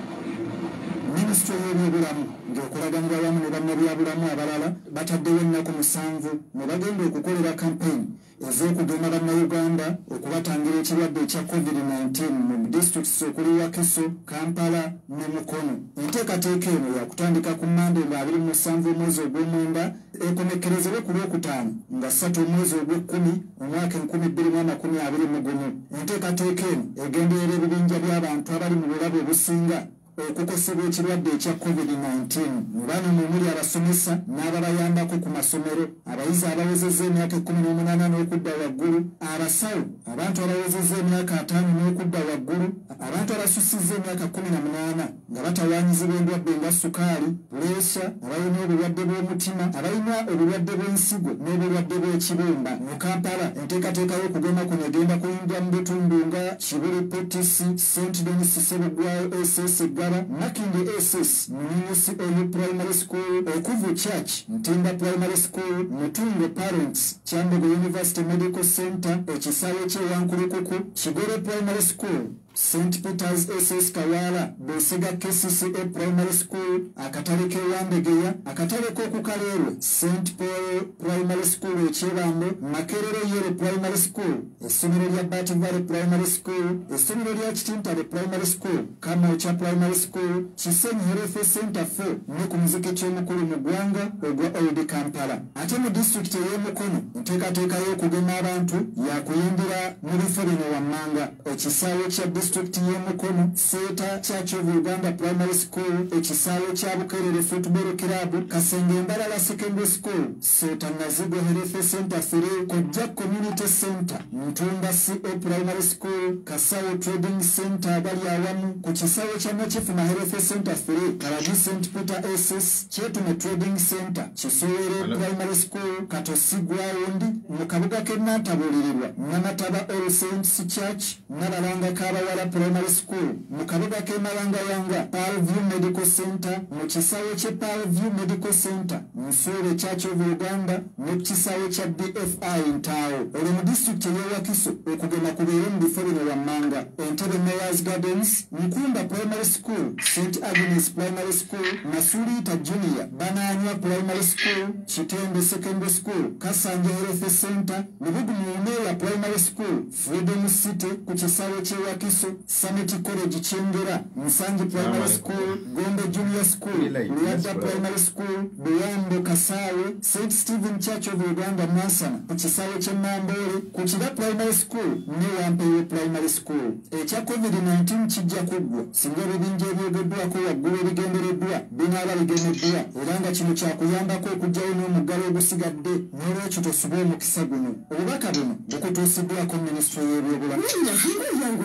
D: minisitule y'ebyobulamu ng'okulaganira wamu ne bannabyabulamu abalala bataddewo ennaku musanvu ne bagenda okukolera kampeyini ez'okugema bannayuganda okubatangira ekirwadde ekya covid nineteen mu disitulikisi okuli Wakiso, Kampala ne Mukono. Enteekateeka eno yakutandika ku Mande nga abiri mu musanvu omwezi ogw'omwenda ekomekerezebwe ku Lwokutaano nga ssatu omwezi ogw'ekkumi omwaka enkumi bbiri mu amakumi abiri mu gumu. Enteekateeka eno egenderera ebibinja by'abantu abali mu bulabe obusinga okukosebwa ekirwadde ekya covid nineteen mu baana omuli abasomesa n'ababayambako ku masomero, abayizi abawezezza emyaka ekkumi n'omunaana n'okudda waggulu, abasawo abantu abawezezza emyaka ataano n'okudda waggulu, abantu abasussizza emyaka kkumi na munaana nga batawaanyizibwa endwadde nga sukaali, puleesha, abalina obulwadde bw'omutima, abalina obulwadde bw'ensigo n'obulwadde bw'ekibumba. Mu Kampala enteekateeka y'okugema kuno egenda kuyingira mu bitundu nga Kibuli, Potisi, Saint Denis, Sebugwayo, S S Makindi S S, Munyusi Oyo Primary School, Okuvu Church, Ntimba Primary School, Mutungo Parents, Kyambogo University Medical Center, Ekisaawe ky'Ewankulukuku, Kigore Primary School, Saint Peter's S S Kawala, Bosega K C C A Primary School, akatale k'Ewandegeya, akatale k'Okukaleerwe, Saint Paul Primary School ekyebambo, Makerere Yere Primary School, essomero lya Bati Valley Primary School, essomero lya Kitintale Primary School, Kamoocha Primary School, Kisenyi Health Center four, ne ku muzikiti omukulu mu ggwanga ogwa Old Kampala. Ate mu disitulikiti ey'Omukono enteekateeka y'okugema abantu yakuyindira mu bifo bino wammanga: ekisaawe kya disitulikiti y'Omukono, Seeta Church of Uganda Primary School, ekisaawe kya Bukerere Football Club, Kasenge Mbalala Secondary School, Seeta Nazigo Health Center three, Kojja Community Center, Ntunda C O Primary School, Kasawo Trading Center abali awamu, ku kisaawe kya Nakifuma Health Center three, Kalagi Saint Peter S S, Kyetume Trading Center, Kisowere Primary School, Katosigwa Wundi, mu kabuga k'e Nantabulirirwa, Namataba All Saints Church, Nabalanga Kabawala Primary School, mu kabuga k'e Malangayanga, Pearl View Medical Center, mu kisaawe kye Pearl View Medical Center, Nsuule Church of Uganda, ne ku kisaawe kya B F I Ntaawo. Olwo mu disitulikiti ey'e Wakiso okugema kubeere mu bifo bino wammanga: Entebbe Mayors Gardens, Nkunda Primary School, Saint Agnes Primary School, Masuliita Junior, Banaanywa Primary School, Kitende Secondary School, Kasanja Health Center, Lubugumu Primary School, Freedom City ku kisaawe ky'e Wakiso, Summit College Kyengera, Nsangi Primary School, Gombe Junior School, Luyadda Primary School, Buyambo Kasaawe, Saint Stephen Church of Uganda Nansana ku kisaawe ky'e Namboole, ku Kira Primary School ne Wampeewo Primary School. Ekya covid nineteen kijja kuggwa singa ebibinja ebyogeddwako waggulu ebigendereddwa binaaba bigemeddwa, era nga kino kyakuyambako okuggyawo n'omuggalo ogusigadde, n'olwekyo tosuba omukisa guno. Obubaka buno bukutuusiddwako minisitule y'ebyobulamu.
E: Yangu yiriza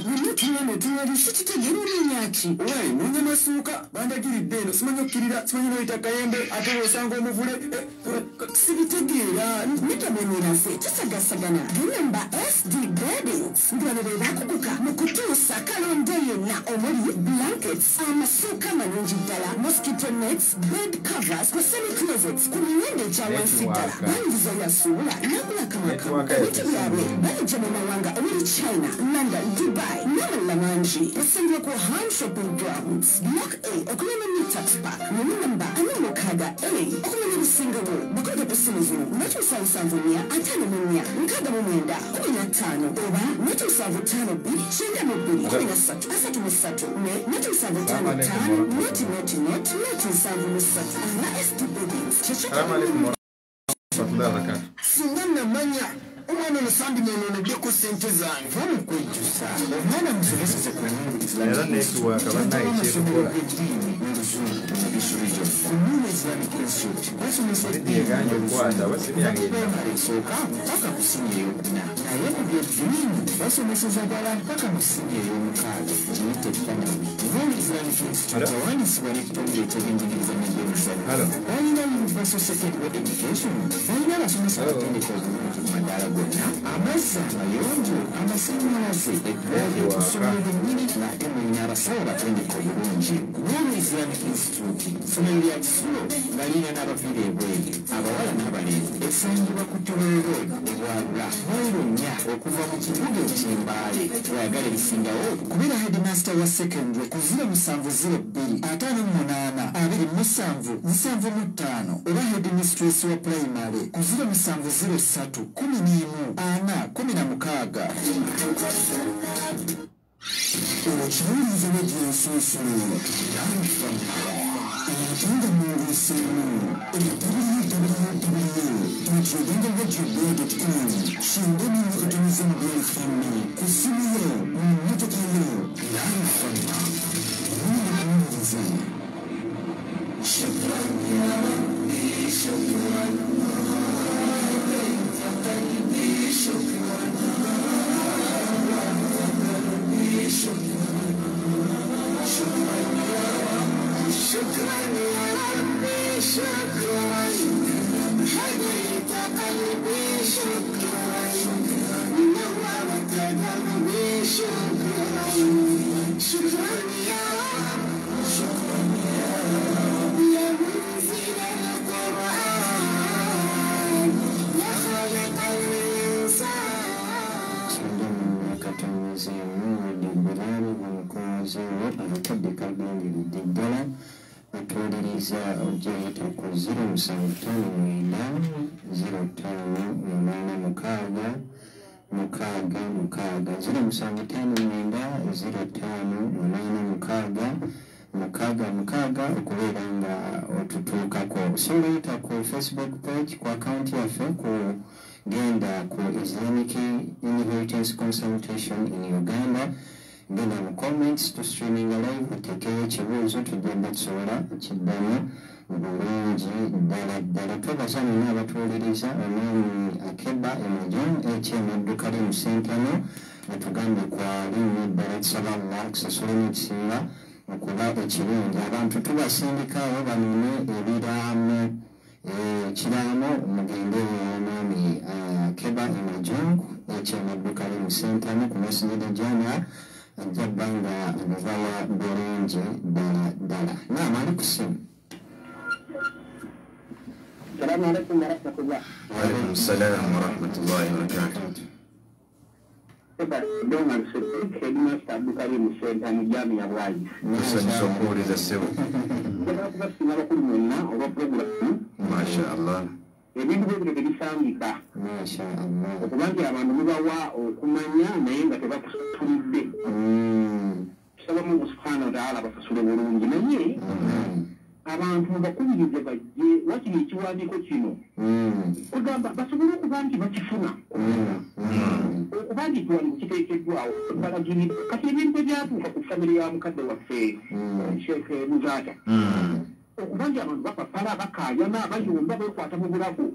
E: Numutunyane tunyali sikitegera olunyaki.
D: Owe nonya masuuka bandagiridde eno simanyi okkirira simanyi noyita kayembe ate osanga omuvule
E: sibitegeera nitamunirase tusagasagana gamba S D Beddings ngano bwe bakuguka mu kutuusa kalonde yenna omuli blankets amasuuka amalungi ddala mosquito nets bed covers ku semi closets ku miwendo gya wansi ddala bangiza yasuula n'akulakamaka ebintu byabwe bayijja mu mawanga omuli China, London, Dubai n'amalala mangi basangibwa ku Ham Shopping Grounds Block A okulema new tax park mu namba ana mukaaga A okumanya ebisingawo bakolera ku ssimu zino natuusa nsanvu nnya ataano mu nnya nkaaga mu mwenda kumi na ttaano oba natuusa butaano bbiri kyenda mu bbiri kumi na ssatu asatu mu ssatu ne natuusa butaano ttaano noti noti noti noti nsanvu mu ssatu nga S D Beddings kyekyo
C: singa namanya omwana omusambi nonooneddeko ssente zange vamukwejjusa omwana musomeseze ku
G: era netiwaka bannaye kyekukola yeganja okukwata
C: basomesesooka mpaka ku simu eyokuna naye mu byeddiini basomeseza ddala mpaka mu simu ey'omukaaga gyeyitekanabi Islamic Institute awandiisibwa n'ekitongole ekyegenjigiriza n'ebyomusango balina universal secondary education balina abasomesa abatendeka obulungi mu madaala gonna amazzi amayonjo amasannyalaze eddwaliro okusomera ennyini ng'ate mulina abasawo batendeka obulungi Nuru Islamic Institute essomero lya kisulo balina n'abaviira ebweru abawala n'abalenzi esangibwa ku Tororo obwalula mwero nnya okuva mu kibuga eky'Embaale twayagala ebisingawo kubera headmaster wa secondary ku ziro musanvu ziro bbiri ataano mu munaana abiri musanvu nsanvu mu ttaano oba headmistress wa primary ku ziro musanvu ziro ssatu kumi n'emu ana kumi na mukaaga okiwuliriza negyensunsulu Agenda Mungusimu, www dot uganda radio dot com, shingoni mkutumiza mbrefimi, kusimuyo, mmotokayo, live from Mungusimu. Shukran ya Rabbi, shukran, shukran, شكرا يا ربي شكرا هديت قلبي شكرا نورت دربي شكرا شكرا يا رب شكرا يا رب يا منزل القرآن يا خالق الإنسان atwaliriza ojjayita ku ziro musanvu ttaano mwenda ziro ttaano munaana mukaaga mukaaga mukaaga ziro musanvu ttaano mwenda ziro ttaano munaana mukaaga mukaaga mukaaga okubeera nga otutuukako osobola oyita ku Facebook page ku akaunti yaffe ku genda ku Islamic Inheritance Consultation in Uganda genda mu comments to streaming live oteekeyo ekibuuzo tugenda tusobola kiddamu bulungi ddala ddala twebaza nina abatuwuliriza omwami Akeba Emajon ekyemadduka li mu sentano atugambye kwalinnya ddala tusaba Allah akusasule n'ekisinga okuba ekirungi abantu tubasindikawo banone ebiraamo ekiraamo mugende omwami Akeba Emajon ekyemadduka li mu sentano ku masjidi Jamia Jabanga Nazawa Borenje Dala Dala. Naam, alaikum.
H: Assalamu alaikum wa rahmatullah.
B: Wa alaikum assalam wa rahmatullahi wa barakatuh.
H: Eba donga sirri headmaster Bukari Musenta mu jami ya Bwayi.
B: Musa nisokuwuliriza ssebo.
H: Njagala kubasinga bakulu mwonna olwa program.
B: Masha Allah.
H: Ebintu bye tebisambika.
A: Masha Allah.
H: Okuba nti abantu mubawa okumanya naye nga tebakusatulidde. Tusaba Mungu subhanahu wa ta'ala basasule bulungi naye abantu bakubirize bajje wakiri ekiwandiiko kino ogamba basobole okuba nti bakifuna okuba nti ekiwandiiko kiteekeddwawo balagiri kati ebintu ebyatuuka ku famire ya mukadde waffe Sheikh Muzata okuba nti abantu bapapala bakaayana bayomba bekwata mu bulago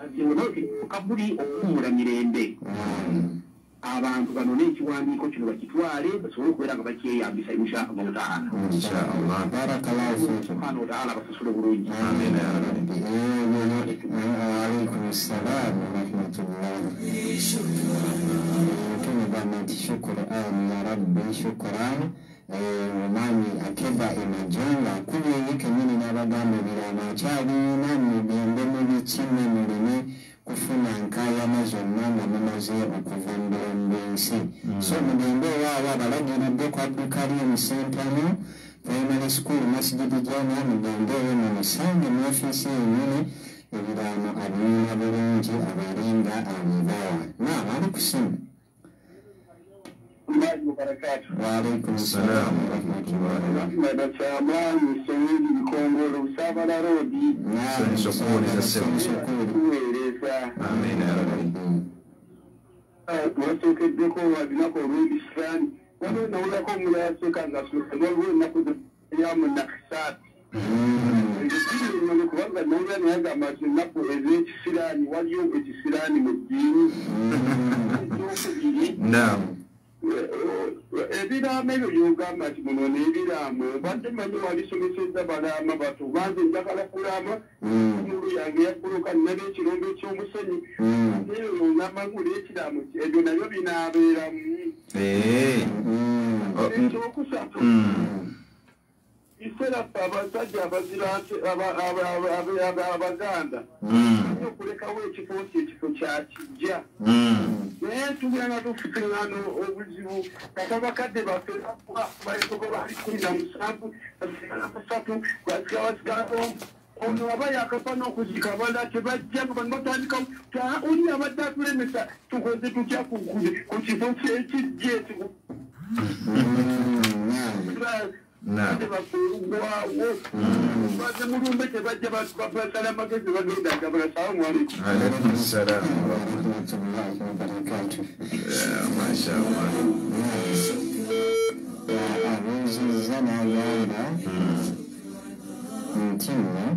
H: kabuli okuwumula mirembe abantu bano n'ekiwandiiko kino bakitwale basobole okubeera nga bakyeyambisa insha Allah taala
B: insha Allah
A: barakallahu fiikum
H: subhanahu wa taala basasule bulungi
B: amin ya rabbi
A: alaykum assalam wa rahmatullahi kama bamati shukran ya rabbi shukran omwami akeba emajanga kubyeyike nyini n'abagamba birama kyalina mugende mu bikime mulime kufuna nkayana zonna nga mumaze okuvumbula mu nsi so mugende owaawo abalagiridde ku abdukarimu sentano primary school masjidi jana mugende eyo mu musange mu ofiisi yenyini ebiraamo abimina bulungi abalinga abibawa naabali kusimu
B: Waalaikum salam wa rahmatullahi wa
H: barakatuh. Soweli Bikongolo Sabala Rodi.
B: Naam, sokoni za sehemu.
H: Kueleza.
B: Amin ya rabbi.
H: Ah, tuwatoke ko wabina ko rudi fulani. Wano naona ko mulaso kanga sura wao na kuyamu na kisati. Ndio kubanga naona ni hanga maji na kueleza fulani walio ekisirani mu dini.
B: Naam.
H: Ebiraamo ebyo byogamba nti muno n'ebiraamo badde manyi walisomesezza balaama bato banze njagala kulaama mulu yange yakuluka nnabe ekirombo eky'omusenyu naye onamagula ekiraamo ebyo nabyo binaabeeramu ekyokusatu iseraffe abasajja abazirante abaganda ayo okulekawo ekifoosi ekifo kyakijja naye tugira nga tufusiŋŋano obuzibu kata bakadde baffe balekoko bali kumi na musanvu basatu basigawasigato ono aba yakafa n'okuzika abala tebajja nga bano batandikawo oli abadde atulemesa tukoze tutya ku kifo kyekijja ekigo baze mulumbe tebajja basala amagezi bagenda gabula. Salamu alaikum.
B: Alaikum salam wa rahmatullahi wa barakatuh. Masha Allah.
A: Abuzizza n'agamba nti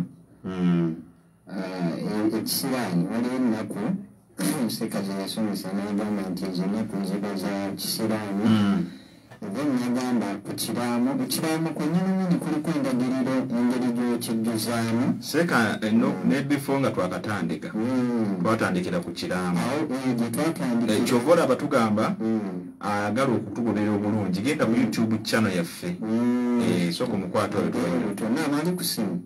A: nno ekisiraani waliwo ennaku omusekazi yasomesa n'agamba nti ezo ennaku ziba za kisiraani then nagamba ku kiraamu ekiraamu kwennyininyini kuliko endagiriro engeri gy'okijjuzaamu
B: seka ne before nga twakatandika twatandikira ku kiraamu kyova olaba tugamba ayagala okutugobera obulungi genda ku YouTube channel yaffe sooka omukwata oyo
A: tonna abali ku simu.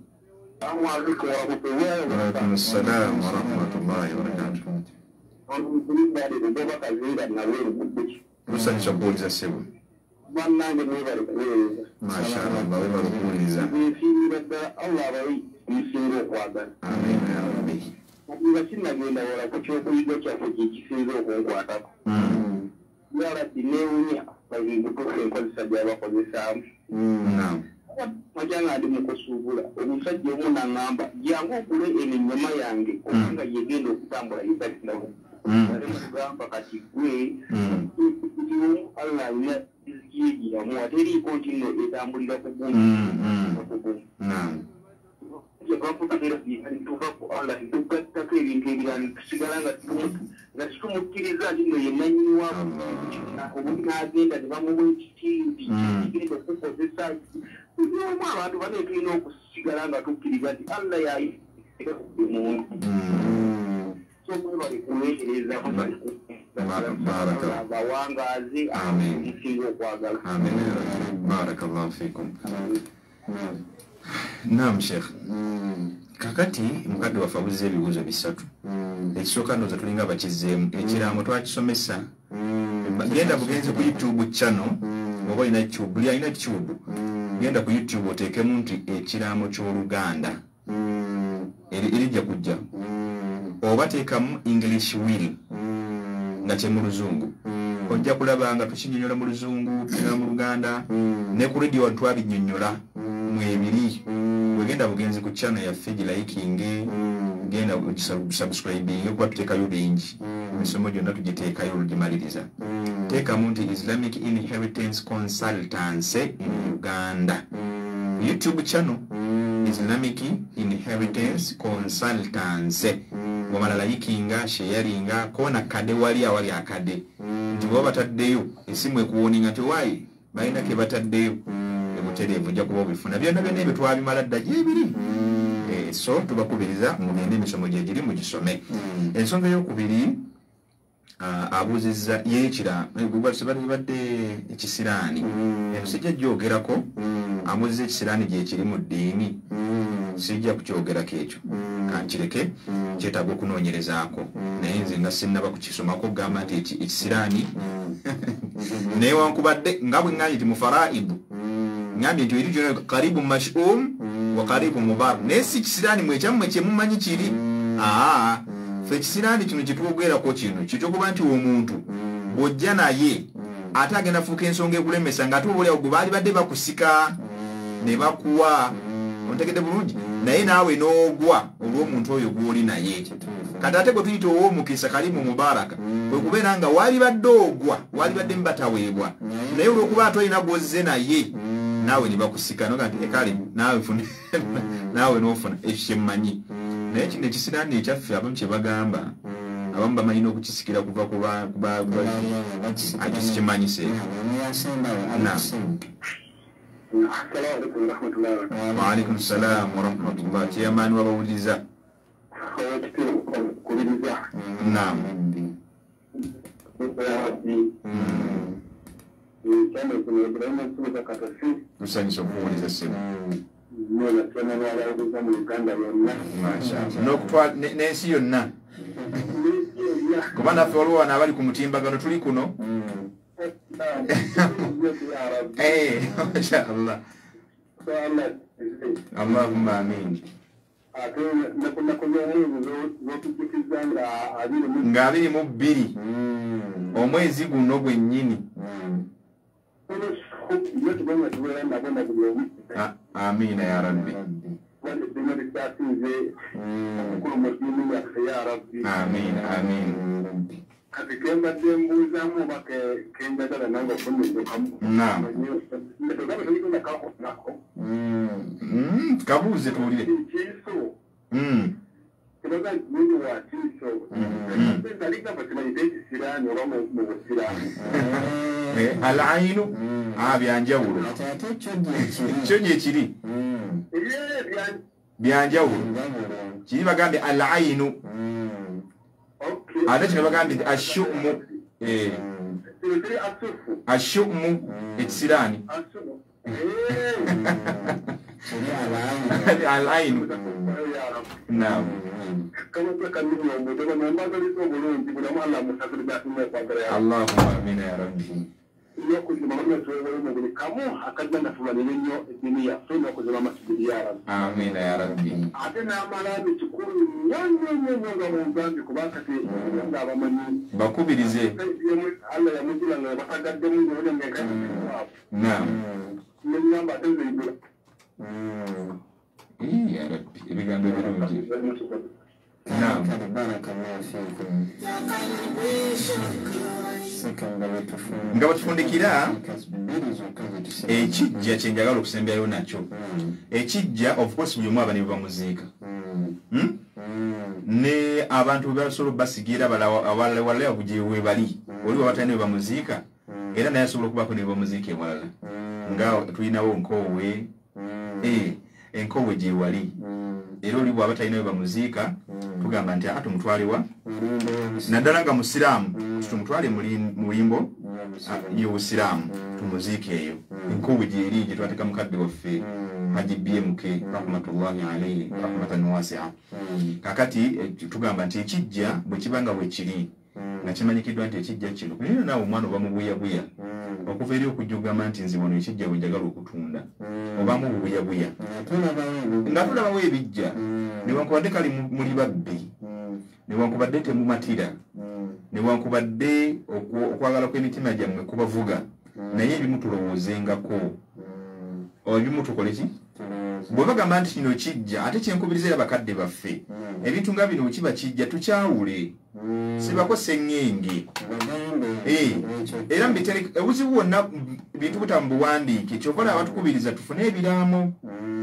B: Waalaikum salam wa rahmatullahi wa barakatuh. Tusanyusa kuwuliza ssebo.
H: Bannange mwebale kuweereza.
B: Mashallah, webale kuwuliza.
H: Nfiirira ddala Allah abawi ebisinga okwagala.
B: Amin ya rabbi.
H: Nga sinnagenda wala ku kyokuyiga kyaffe kye kisinza okunkwatako. Ya rabbi neewunya bazingutuka enkozesa gy'abakozesaamu.
B: Naam.
H: Majanga ndi mu kusuubula omusajja omu n'aŋŋamba jangu okule eno ennyama yange kubanga yegenda okutambula yitakindamu. Kugamba kati gwe Allah alina izigiramu ateriiko nti nno etambulira ku gumu. Yebakutabira nituuka ku Allah nitugattako ebintu ebirala tusigala nga nga kitumukkiriza nti nno yemanyiwa obundi n'agenda ne bamuwa ekitiibi kigenda okukozesa omu abantu bane tulina okusigala nga tukkiriza nti Allah yayita ku muntu. Bawangazi amusinga okwagala.
B: Amin. Barakallahu fikum. Naam Sheikh. Kakati mukadde waffe abuzza ebibuuzo bisatu. Ekisooka ndowooza tulinga bakizzeemu. Ekiraamo twakisomesa. Genda bugenzi ku YouTube channel oba olina YouTube, buli alina YouTube. Genda ku YouTube oteekemu nti ekiraamo ky'Oluganda. Erijja kujja. Oba teekamu English will nga kye mu Luzungu. Ojja kulaba nga tukinnyonnyola mu Luzungu, tukinyonnyola mu Luganda, ne ku radio wano twabinnyonnyola mu ebiri. Wegenda bugenzi ku channel yaffe gilaikinge, genda subscribing okuba tuteekayo bingi. Emisomo gyonna tugiteekayo olugimaliriza. Teekamu nti Islamic Inheritance Consultancy in Uganda. YouTube channel Islamic Inheritance Consultancy. wamala likinga sharinga kona kade wali awali akade nti baba bataddeyo esimu ekuwoninga nti wayi balina ke bataddeyo ebutereevu nja kuba obifuna byonna byonna ebyo twabimala dda gyebiri so tubakubiriza mugende emisomo gyegiri mugisome ensonga eyokubiri abuuzizza yeekira badde ekisiraani sijja gyogerako amuuzizza ekisiraani gyekiri mu ddiini sijja kukyogerako ekyo kankireke kyetaaga okunoonyerezaako naye nze nga sinnaba kukisomako kugamba nti ekisiraani newankubadde nga bwe ŋŋambye nti mu faraidu ŋŋambye nti eri gyona karibu mashum wa karibu mubarak naye si kisiraani mwekyammwe kyemumanyi kiri aa fe kisiraani kino kyetwogerako kino kityokuba nti omuntu bw'ojja naye ate agenda fuuka ensonga ekulemesa ng'ate obaolyawo gwe baali badde bakusika ne bakuwa ontegedde bulungi naye naawe n'ogwa olw'omuntu oyo gw'oli naye kati ate gwe tuyita ow'omukisa kalimu mubaraka bwe kubeera nga waali badde ogwa waali badde mubataweebwa naye olw'okuba ate olina gw'ozze naye naawe ne bakusika noga nti ekale naawe fune naawe n'ofuna ekyo kyemmanyi naye kino ekisiraani ekyaffe abamu kye bagamba abamu bamanyi n'okukisikira kuva akisi kimanyise waalaikum salaam warahmatullah kyeyamaani wabawuliriza naam tusanyusa okuwuliza ssimu n'ensi yonna kuba naffe waliwo wano abali ku mutimbagano tuli kuno mashallah allahumma amin nga abiri mu bbiri omwezi guno gwennyini amina ya rabbi amin amin naam kabuuze tuwulire alainu byanjawulo kyo gyekiri byanjawulo kiri bagambye alainu ate kino bagambye nti ashumu ashumu ekisiraani alainu naam allahumma amina ya rabbi amina ya rabbi bakubirize naam ya rabbi ebigambo ebirungi naam nga batufundikira ekijja kyenjagala okusembyayo nakyo ekijja of course buli omu aba ne bamuziika ne abantu basobola basigira awalala gye bali oli wabatali ne bamuziika era naye asobola okubaako ne bamuziika ewalala nga tulinawo nkoowe enkoowe gye wali era oli bw'aba talina we bamuziika tugamba nti ate tumutwalewa naddala nga musiraamu tumutwale mu limbo y'obusiraamu tumuziike eyo enkoowe gyeri gye twateeka mukadde waffe haji B M K rahmatullahi alayhi rahmatan wasi'a kakati tugamba nti ekijja bwe kibanga bwe kiri nga kimanyikiddwa nti ekijja kino naye naawe omwana oba mubuyabuya okuva eri okujjugamba nti nze wano ekijja bwe njagala okutunda obamu bubuyabuya nga tulabawo ebijja newankubadde kali muli babbi newankubadde temumatira newankubadde okwagala kw'emitima gyammwe kubavuga naye ebimu tulowoozengako ebimu tukole ki bwe bagamba nti kino kijja ate kyenkubiriza era bakadde baffe ebintu nga bino kiba kijja tukyawule sibako sengenge era mbitereka obuzibu bwonna bintu butamu buwandiike kyova naaba tukubiriza tufune ebiraamo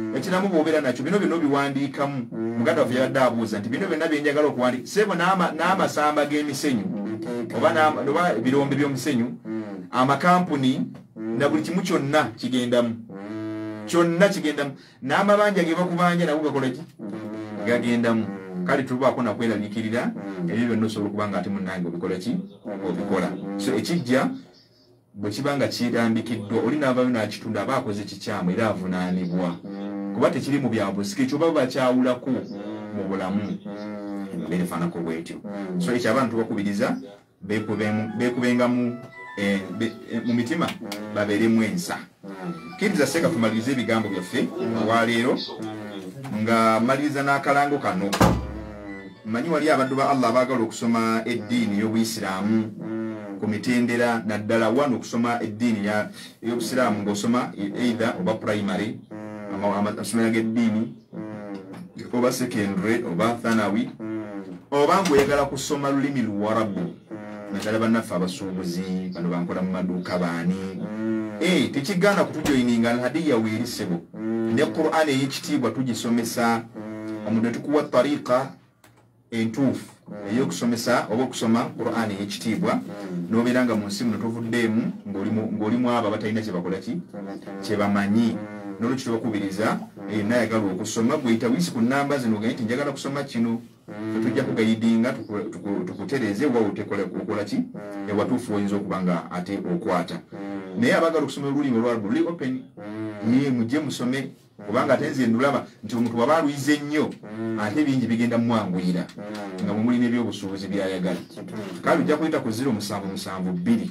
B: ekiramu bw'obeera nakyo bino byonna biwandiikamu muganda waffe yabadde abuuza nti bino byonna byenjagala okuwandika sebo n'amasamba g'emisenyu oba ebirombe by'omusenyu amakampuni na buli kimu kyonna kigendamu kyonna kigendamu n'amabanja ge bakubanja nabo gakola ki gagendamu kale tubaako nakweraliikirira ebyo byonna osobola okuba nga ate munnange obikola ki obikola so ekijja bwe kiba nga kirambikiddwa oli n'avayo n'akitunda aba akoze kikyamu era avunaanibwa kuba tekiri mu byabusika ekyo baba bakyawulako mu bulamu embeera efaanako bwetyo so ekyo abantu tubakubiriza beekubenga mu mitima babeeremu ensa kkiriza seeka tumalirize ebigambo byaffe olwaleero nga maliriza n'akalango kano mmanyi wali abaddu ba allah abaagala okusoma eddiini y'obuyisiraamu ku mitendera naddala wano okusoma eddiini y'obusiraamu ng'osoma either oba primary amasomero g'eddiini oba secondary oba thanawi oba ng'oyagala kusoma lulimi luwarabu naddala bannaffe abasuubuzi bano bankola mu maduuka baani tekigaana kutujoyininga alhadiya weerisebo ne qur'an ey'ekitiibwa tugisomesa omuntu etukuwa tariika entuufu ey'okusomesa oba okusoma qur'an ey'ekitiibwa n'obeera nga mu nsi muno tovuddeemu ng'olimu abo abatalina kye bakola ki kye bamanyi n'olwekyo tubakubiriza yenna ayagala okusoma gweyita wiisi ku nnamba zino ogaye nti njagala kusoma kino tetujja kugayidinga tukutereze wa okola ki ewatuufu oyinza okuba nga ate okwata naye abagala okusoma olulimi olwalabu luli open ye mujje musome kubanga ate nze ndulaba nti omuntu waba alwize ennyo ate bingi bigenda mumwanguyira nga mwe mulina ebyobusuubuzi byayagala kale ojja kuyita ku ziro musanvu musanvu bbiri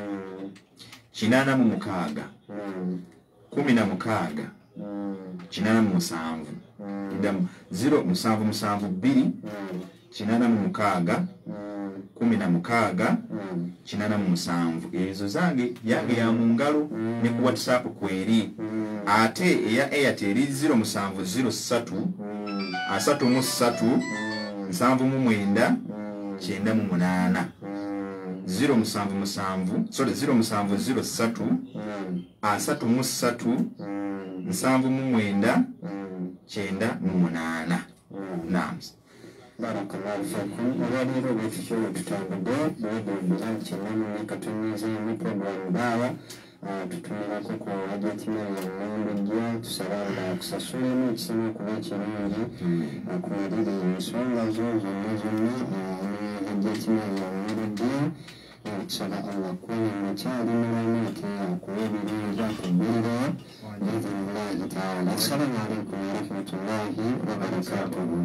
B: kinaana mu mukaaga kumi na mukaaga kinaana mu musanvu idamu ziro musanvu musanvu bbiri kinaana mu mukaaga kumi na mukaaga kinaana mu musanvu ezo zange yange ya mu ngalo ne ku whatsapp kweri ate eya airtel ziro musanvu ziro ssatu asatu mu ssatu nsanvu mu mwenda kyenda mu munaana ziro musanvu musanvu sorry ziro musanvu ziro ssatu asatu mu ssatu nsanvu mu mwenda kyenda mu munaana naam
A: barakallahu fikum olwaleero bwekityo wetutambudde bwegembera kyenamu ne katonyiza ne puroguramu baawa tutunirako ku hajjatimali yamundojja tusaba nga kusasulemu ekisaba okuba kirungi akumalire ensonga zo zonna zonna hajjatimali yamundojja tusaba allah kuwa mukyali mulamu ate akuwa ebirungi akubbirira biiznillahi taala assalamu alaikum warahmatullahi wabarakatuhu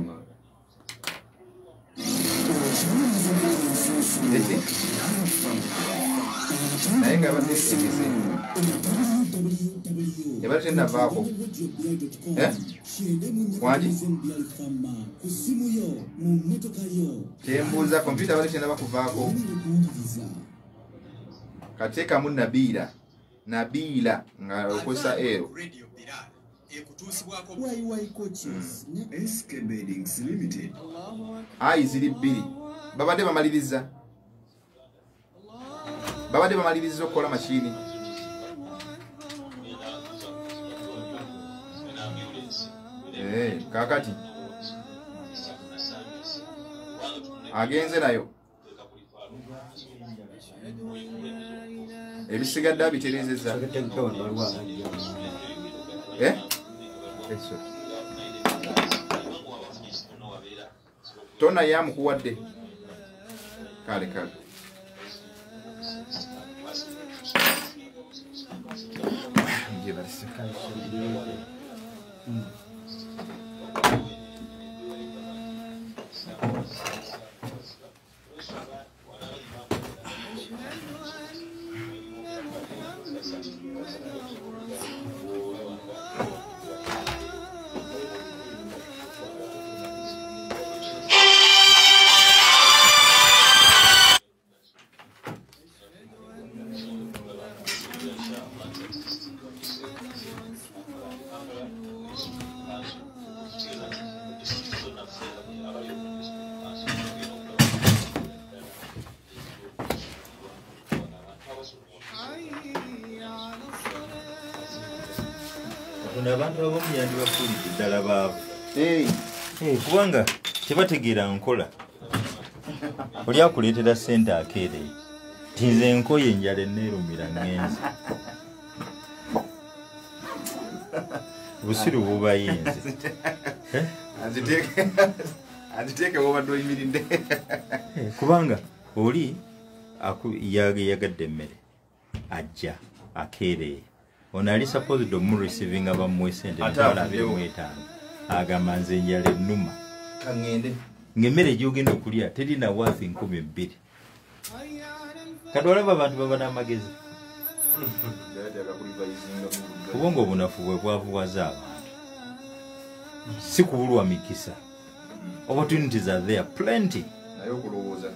G: naye nga banesigeze ebala tenavaako waki kyembuuza kompyuta bali tenaba kuvaako kateekamu nabiira nabiira nga okozesa ero ayi ziri bbiri babadde bamaliriza babadde bamaliriza okukola mashini kakati agenze nayo ebisigadde abiterezeza tona yamukuwadde kale kale
I: Kuna abantu abamu yandibafulidde ddala baavu. Kubanga tebategeera nkola. Oli akuleetera ssente akeere. Tinze enkoye enjala enneerumira ngenzi. Busiru bubayinze.
B: Aziteeke wobadde oyimiridde.
I: Kubanga oli yagadde emmere ajja akeereye. Ono ali supposed omu receiving abamuwe ssente mitwalo abiri mu etaano. Agamba nze enjala ennuma.
B: Kangende.
I: Ng'emmere gy'ogenda okulya terina waafi nkumi bbiri. Kati olaba abantu baba n'amagezi. Kubanga obunafu bwe bwavuwaza abantu. Si kubulwa mikisa. Opportunities are there plenty.
B: Naye okulowooza.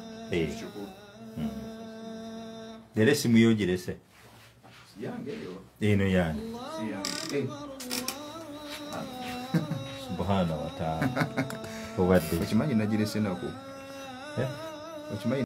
I: Leero essimu y'ogirese.
B: Yange eyo.
I: Eno yange.
B: Si yange.
I: Subhana wa ta'ala. Obadde.
B: Okimanyi nagirese nako. Okimanyi